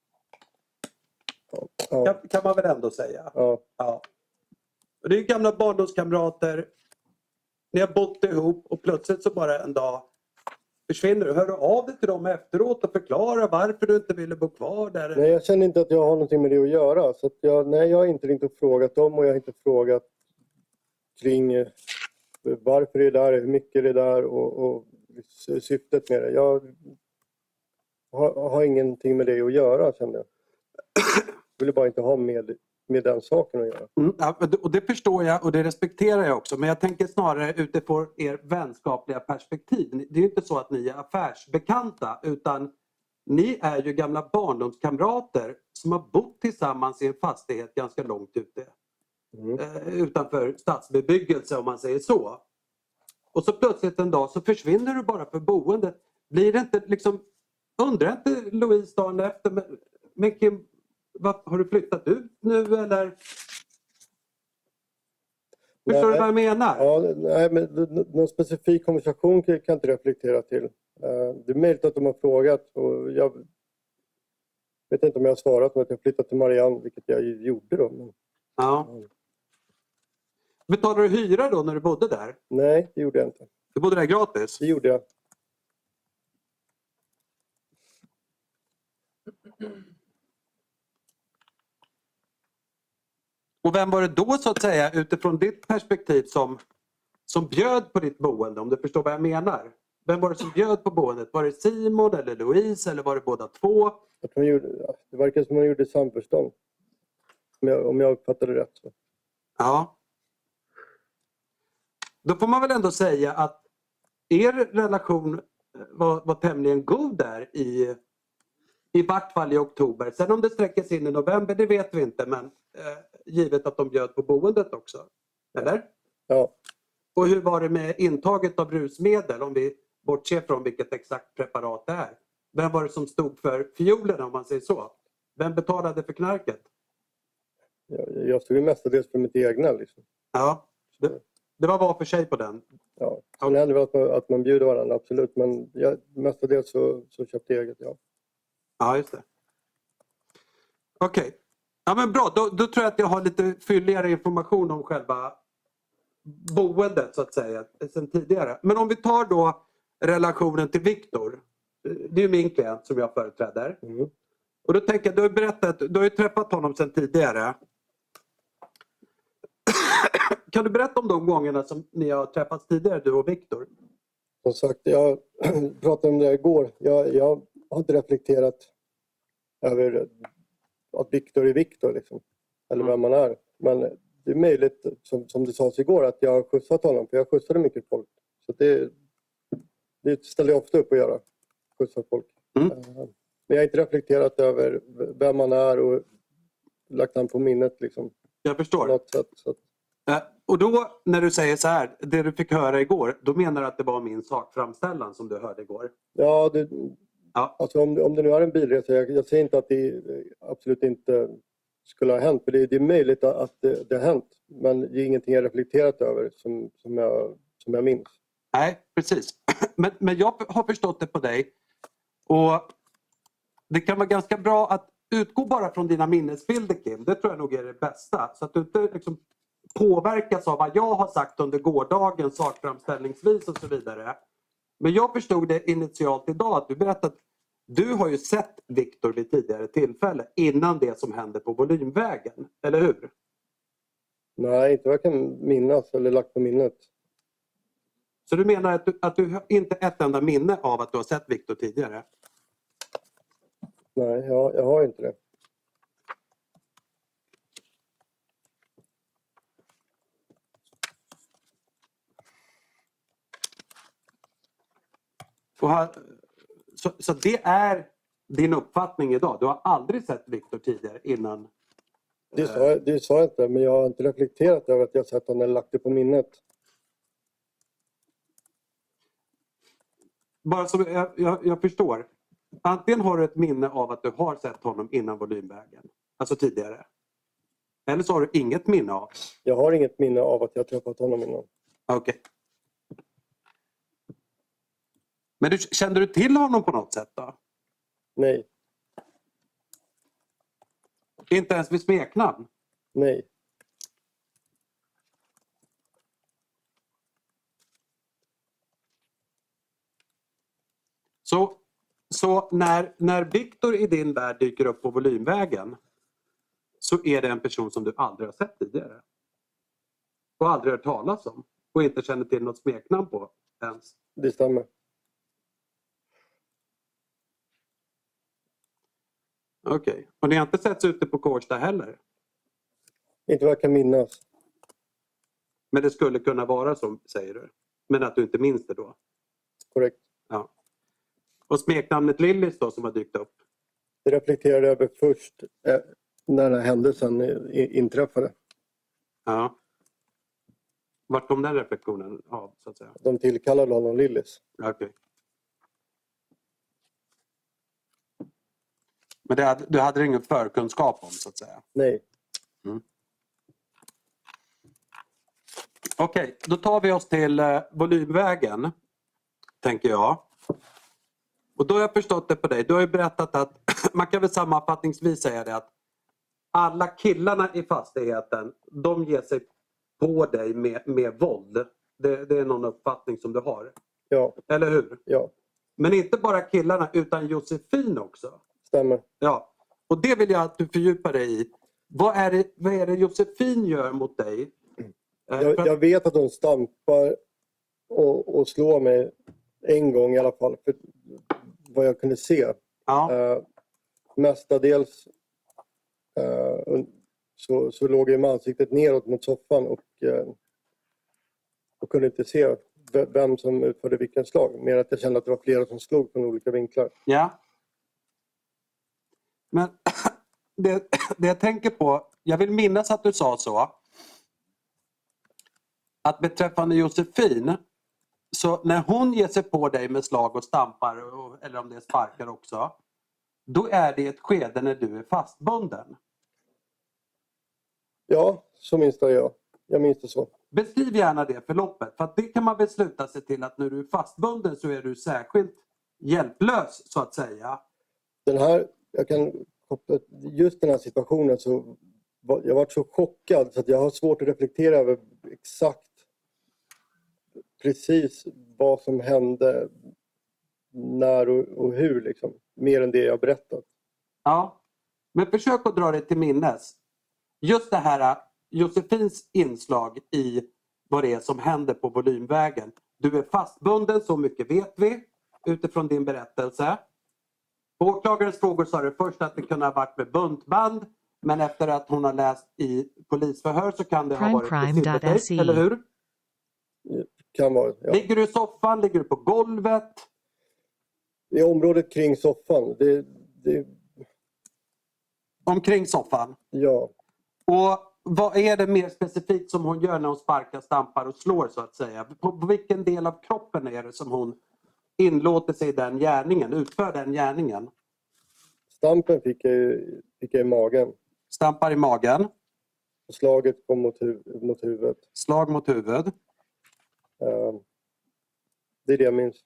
Ja. Kan man väl ändå säga. Ja. Ja. Och det är gamla barndomskamrater. Ni har bott ihop och plötsligt så bara en dag försvinner du. Hör du av dig till dem efteråt och förklara varför du inte ville bo kvar där? Nej, jag känner inte att jag har någonting med det att göra. Så att jag har inte ringt och frågat dem och jag har inte frågat kring varför det är där, hur mycket det är där och syftet med det. Jag har ingenting med det att göra, kände jag. Jag ville bara inte ha med den saken att göra. Ja, och det förstår jag och det respekterar jag också. Men jag tänker snarare utifrån er vänskapliga perspektiv. Det är ju inte så att ni är affärsbekanta utan ni är ju gamla barndomskamrater som har bott tillsammans i en fastighet ganska långt ute. Utanför stadsbebyggelse om man säger så. Och så plötsligt en dag så försvinner du bara för boendet. Blir det inte liksom, undrar inte Louise dagen efter, men Kim, har du flyttat ut nu eller? Förstår du vad jag menar? Ja, nej, men någon specifik konversation kan jag inte reflektera till. Det är möjligt att de har frågat och jag vet inte om jag har svarat med att jag flyttat till Marianne, vilket jag gjorde då. Men... Ja. Betalade du hyra då när du bodde där? Nej, det gjorde jag inte. Du bodde där gratis? Det gjorde jag. Och vem var det då så att säga utifrån ditt perspektiv som bjöd på ditt boende, om du förstår vad jag menar? Vem var det som bjöd på boendet? Var det Simon eller Louise eller var det båda två? Det verkar som man gjorde samförstånd. Om jag uppfattade rätt. Så. Ja. Då får man väl ändå säga att er relation var tämligen god där i vart fall i oktober. Sen om det sträcker sig in i november, det vet vi inte. Men givet att de bjöd på boendet också. Eller? Ja. Och hur var det med intaget av rusmedel? Om vi bortser från vilket exakt preparat det är. Vem var det som stod för fiolerna om man säger så? Vem betalade för knarket? Jag stod ju mestadels för mitt egna. Liksom. Ja, det var för sig på den. Ja, sen hände det att man bjuder varandra, absolut. Men mestadels så köpte jag eget, ja. Ja, just det. Okej. Ja, men bra. Då tror jag att jag har lite fylligare information om själva boendet så att säga sen tidigare. Men om vi tar då relationen till Viktor. Det är ju min klient som jag företräder. Mm. Och då tänker jag, du har ju träffat honom sen tidigare. Kan du berätta om de gångerna som ni har träffats tidigare, du och Viktor? Som sagt, jag pratade om det igår. Jag har inte reflekterat över att Viktor är Viktor liksom. Eller vem man är. Men det är möjligt, som det sades igår, att jag har skjutsat honom. För jag skjutsade mycket folk. Så det ställer jag ofta upp att göra. Skjutsa folk. Mm. Men jag har inte reflekterat över vem man är och lagt han på minnet. Liksom, Jag förstår. på något sätt, så att, Och då när du säger så här, det du fick höra igår, då menar du att det var min sakframställan som du hörde igår? ja, Ja. alltså om det nu är en bilresa, jag säger inte att det absolut inte skulle ha hänt. För det är möjligt att det har hänt. Men det är ingenting jag reflekterat över som jag minns. Nej, precis. Men jag har förstått det på dig. Och det kan vara ganska bra att utgå bara från dina minnesbilder, Kim. Det tror jag nog är det bästa. Så att du inte liksom påverkas av vad jag har sagt under gårdagen, sakframställningsvis och så vidare. Men jag förstod det initialt idag att du berättade att du har ju sett Viktor vid tidigare tillfälle innan det som hände på Volymvägen, eller hur? Nej, inte vad jag kan minnas eller lagt på minnet. Så du menar att du inte ett enda minne av att du har sett Viktor tidigare? Nej, jag har inte det. Så det är din uppfattning idag? Du har aldrig sett Viktor tidigare innan? Det sa jag inte, men jag har inte reflekterat över att jag sett honom eller lagt det på minnet. Bara så jag förstår. Antingen har du ett minne av att du har sett honom innan Volymvägen. Alltså tidigare. Eller så har du inget minne av. Jag har inget minne av att jag träffat honom innan. Okej. Men kände du till honom på något sätt då? Nej, Inte ens vid smeknamn? nej. Så när Viktor i din värld dyker upp på Volymvägen så är det en person som du aldrig har sett tidigare? Och aldrig hört talas om? Och inte känner till något smeknamn på ens? Det stämmer. Okej. Och ni har inte setts ute på Kårsta heller? Inte vad jag kan minnas. Men det skulle kunna vara så, säger du? Men att du inte minns det då? Korrekt. Ja. Och smeknamnet Lillis då som har dykt upp? Det reflekterade jag över först när den här händelsen inträffade. Ja. Vart kom den reflektionen av så att säga? De tillkallade honom Lillis. Okej. Men du hade ingen förkunskap om så att säga? Nej. Okej, då tar vi oss till Volymvägen, tänker jag. Och då har jag förstått det på dig. Du har ju berättat att man kan väl sammanfattningsvis säga det att alla killarna i fastigheten, de ger sig på dig med våld. Det är någon uppfattning som du har. Ja. Eller hur? Ja. Men inte bara killarna utan Josefin också. Stämmer. Ja. Och det vill jag att du fördjupar dig i. Vad är det Josefin gör mot dig? Jag vet att hon stampar och slår mig en gång i alla fall. För vad jag kunde se. Ja. Mestadels så låg jag med ansiktet neråt mot soffan och kunde inte se vem som utförde vilken slag. Mer att jag kände att det var flera som slog från olika vinklar. Ja. Men det jag tänker på, jag vill minnas att du sa så. Att beträffande Josefin, så när hon ger sig på dig med slag och stampar, eller om det är sparkar också, då är det ett skede när du är fastbunden. Ja, så minns jag. Jag minns det så. Beskriv gärna det förloppet, för att det kan man väl sluta sig till att när du är fastbunden så är du särskilt hjälplös så att säga. Just den här situationen så jag var så chockad så att jag har svårt att reflektera över exakt precis vad som hände, när och hur liksom. Mer än det jag berättat. Ja, men försök att dra det till minnes. Just det här Josefins inslag i vad det är som händer på Volymvägen. Du är fastbunden, så mycket vet vi utifrån din berättelse. På åklagarens frågor sa du först att det kunde ha varit med buntband. Men efter att hon har läst i polisförhör så kan det ha varit Primecrime.se. silvertejp, eller hur? Kan vara, ja. Ligger du i soffan? Ligger du på golvet? I området kring soffan. Omkring soffan? Ja. Och vad är det mer specifikt som hon gör när hon sparkar, stampar och slår så att säga? På vilken del av kroppen är det som hon inlåter sig den gärningen, utför den gärningen? Stampen fick jag i magen. Stampar i magen? Slaget kom mot huvudet. Slag mot huvud? Det är det jag minns.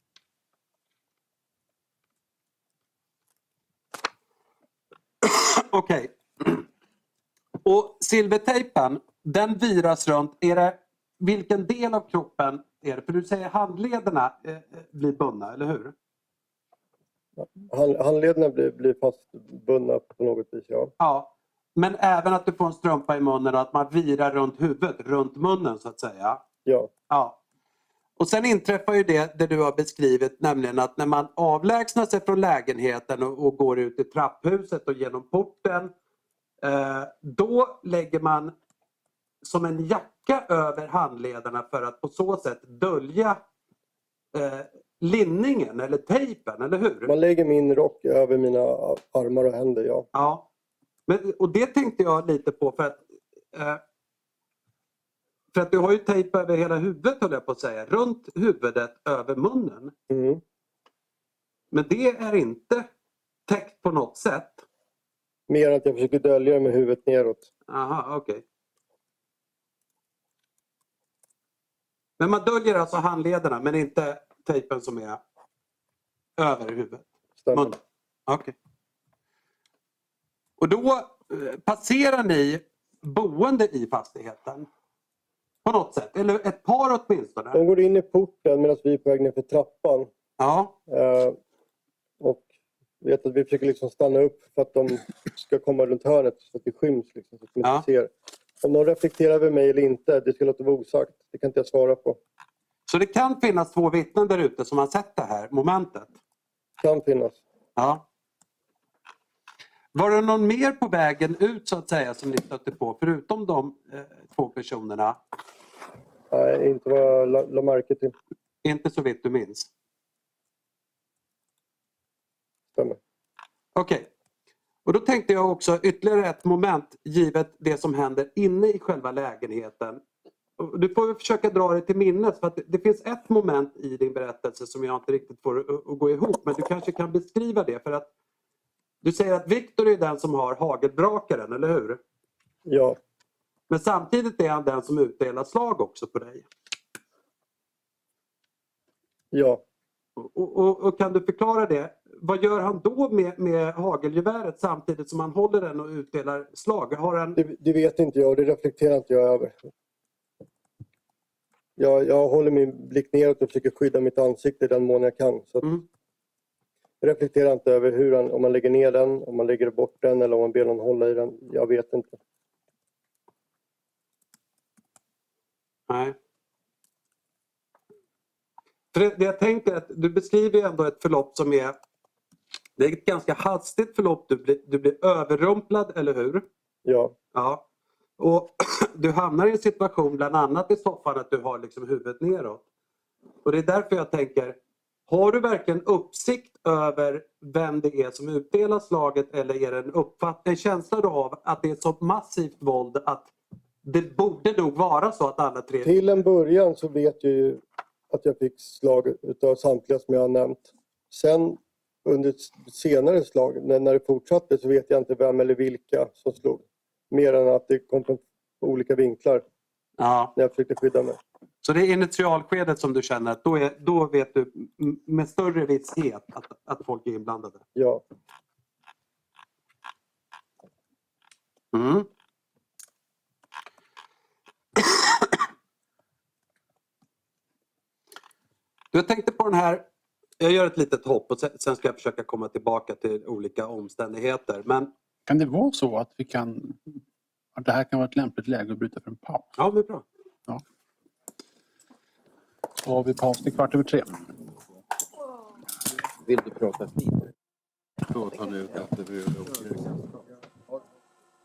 Okej. Och silvertejpen, den viras runt. Vilken del av kroppen är det? För du säger handlederna blir bundna, eller hur? Handlederna blir fastbundna på något vis, ja. Ja. Men även att du får en strumpa i munnen och att man virar runt huvudet, runt munnen så att säga. Ja. Ja. Och sen inträffar ju det du har beskrivit, nämligen att när man avlägsnar sig från lägenheten och går ut i trapphuset och genom porten, då lägger man som en jacka över handlederna för att på så sätt dölja linningen eller tejpen, eller hur? Man lägger min rock över mina armar och händer, ja. Ja. Och det tänkte jag lite på för att du har ju tejp över hela huvudet, höll jag på att säga. Runt huvudet, över munnen. Mm. Men det är inte täckt på något sätt. Mer än att jag försöker dölja det med huvudet neråt. Aha, okej. Men man döljer alltså handlederna men inte tejpen som är över huvudet? Stämmer. Okej. Och då passerar ni boende i fastigheten? På något sätt? Eller ett par åtminstone? De går in i porten medan vi är på väg ner för trappan. Ja. Och vet att vi försöker liksom stanna upp för att de ska komma runt hörnet så att det skyms liksom, så att de inte ser. Om de reflekterar över mig eller inte, det ska låta vara osagt. Det kan inte jag svara på. Så det kan finnas 2 vittnen där ute som har sett det här momentet? Kan finnas. Ja. Var det någon mer på vägen ut så att säga som ni stötte på förutom de 2 personerna? Nej, inte vad jag la märke till. Inte så vitt du minns? Stämmer. Okej. Och då tänkte jag också ytterligare ett moment givet det som händer inne i själva lägenheten. Du får försöka dra det till minnes för att det finns ett moment i din berättelse som jag inte riktigt får att gå ihop, men du kanske kan beskriva det för att du säger att Viktor är den som har hagelbrakaren, eller hur? Ja. Men samtidigt är han den som utdelar slag också på dig. Ja. Och kan du förklara det? Vad gör han då med hagelgeväret samtidigt som han håller den och utdelar slag? Har han... Det vet inte jag och det reflekterar inte jag över. Jag håller min blick neråt och försöker skydda mitt ansikte i den mån jag kan. Så att jag reflekterar inte över om man lägger ner den, om man lägger bort den eller om man ber någon hålla i den. Jag vet inte. Nej. För det jag tänker att du beskriver ändå ett förlopp som är... Det är ett ganska hastigt förlopp. Du blir överrumplad, eller hur? Ja. Ja. Och du hamnar i en situation bland annat i soffan att du har liksom huvudet neråt. Och det är därför jag tänker, har du verkligen uppsikt över vem det är som utdelar slaget eller är det en känsla då av att det är så massivt våld att det borde nog vara så att alla 3... Till en början så vet jag ju att jag fick slag utav samtliga som jag har nämnt. Sen under senare slag, när det fortsatte, så vet jag inte vem eller vilka som slog. Mer än att det kom på olika vinklar när jag försökte skydda mig. Så det är initialskedet som du känner att då vet du med större visshet att folk är inblandade? Ja. Mm. Jag tänkte på den här, jag gör ett litet hopp och sen ska jag försöka komma tillbaka till olika omständigheter. Men... Kan det vara så att att det här kan vara ett lämpligt läge att bryta för en paus? Ja, det är bra. Ja. Då har vi paus till 2:15. Vill du prata vidare?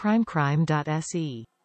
cybercrimecrime.se.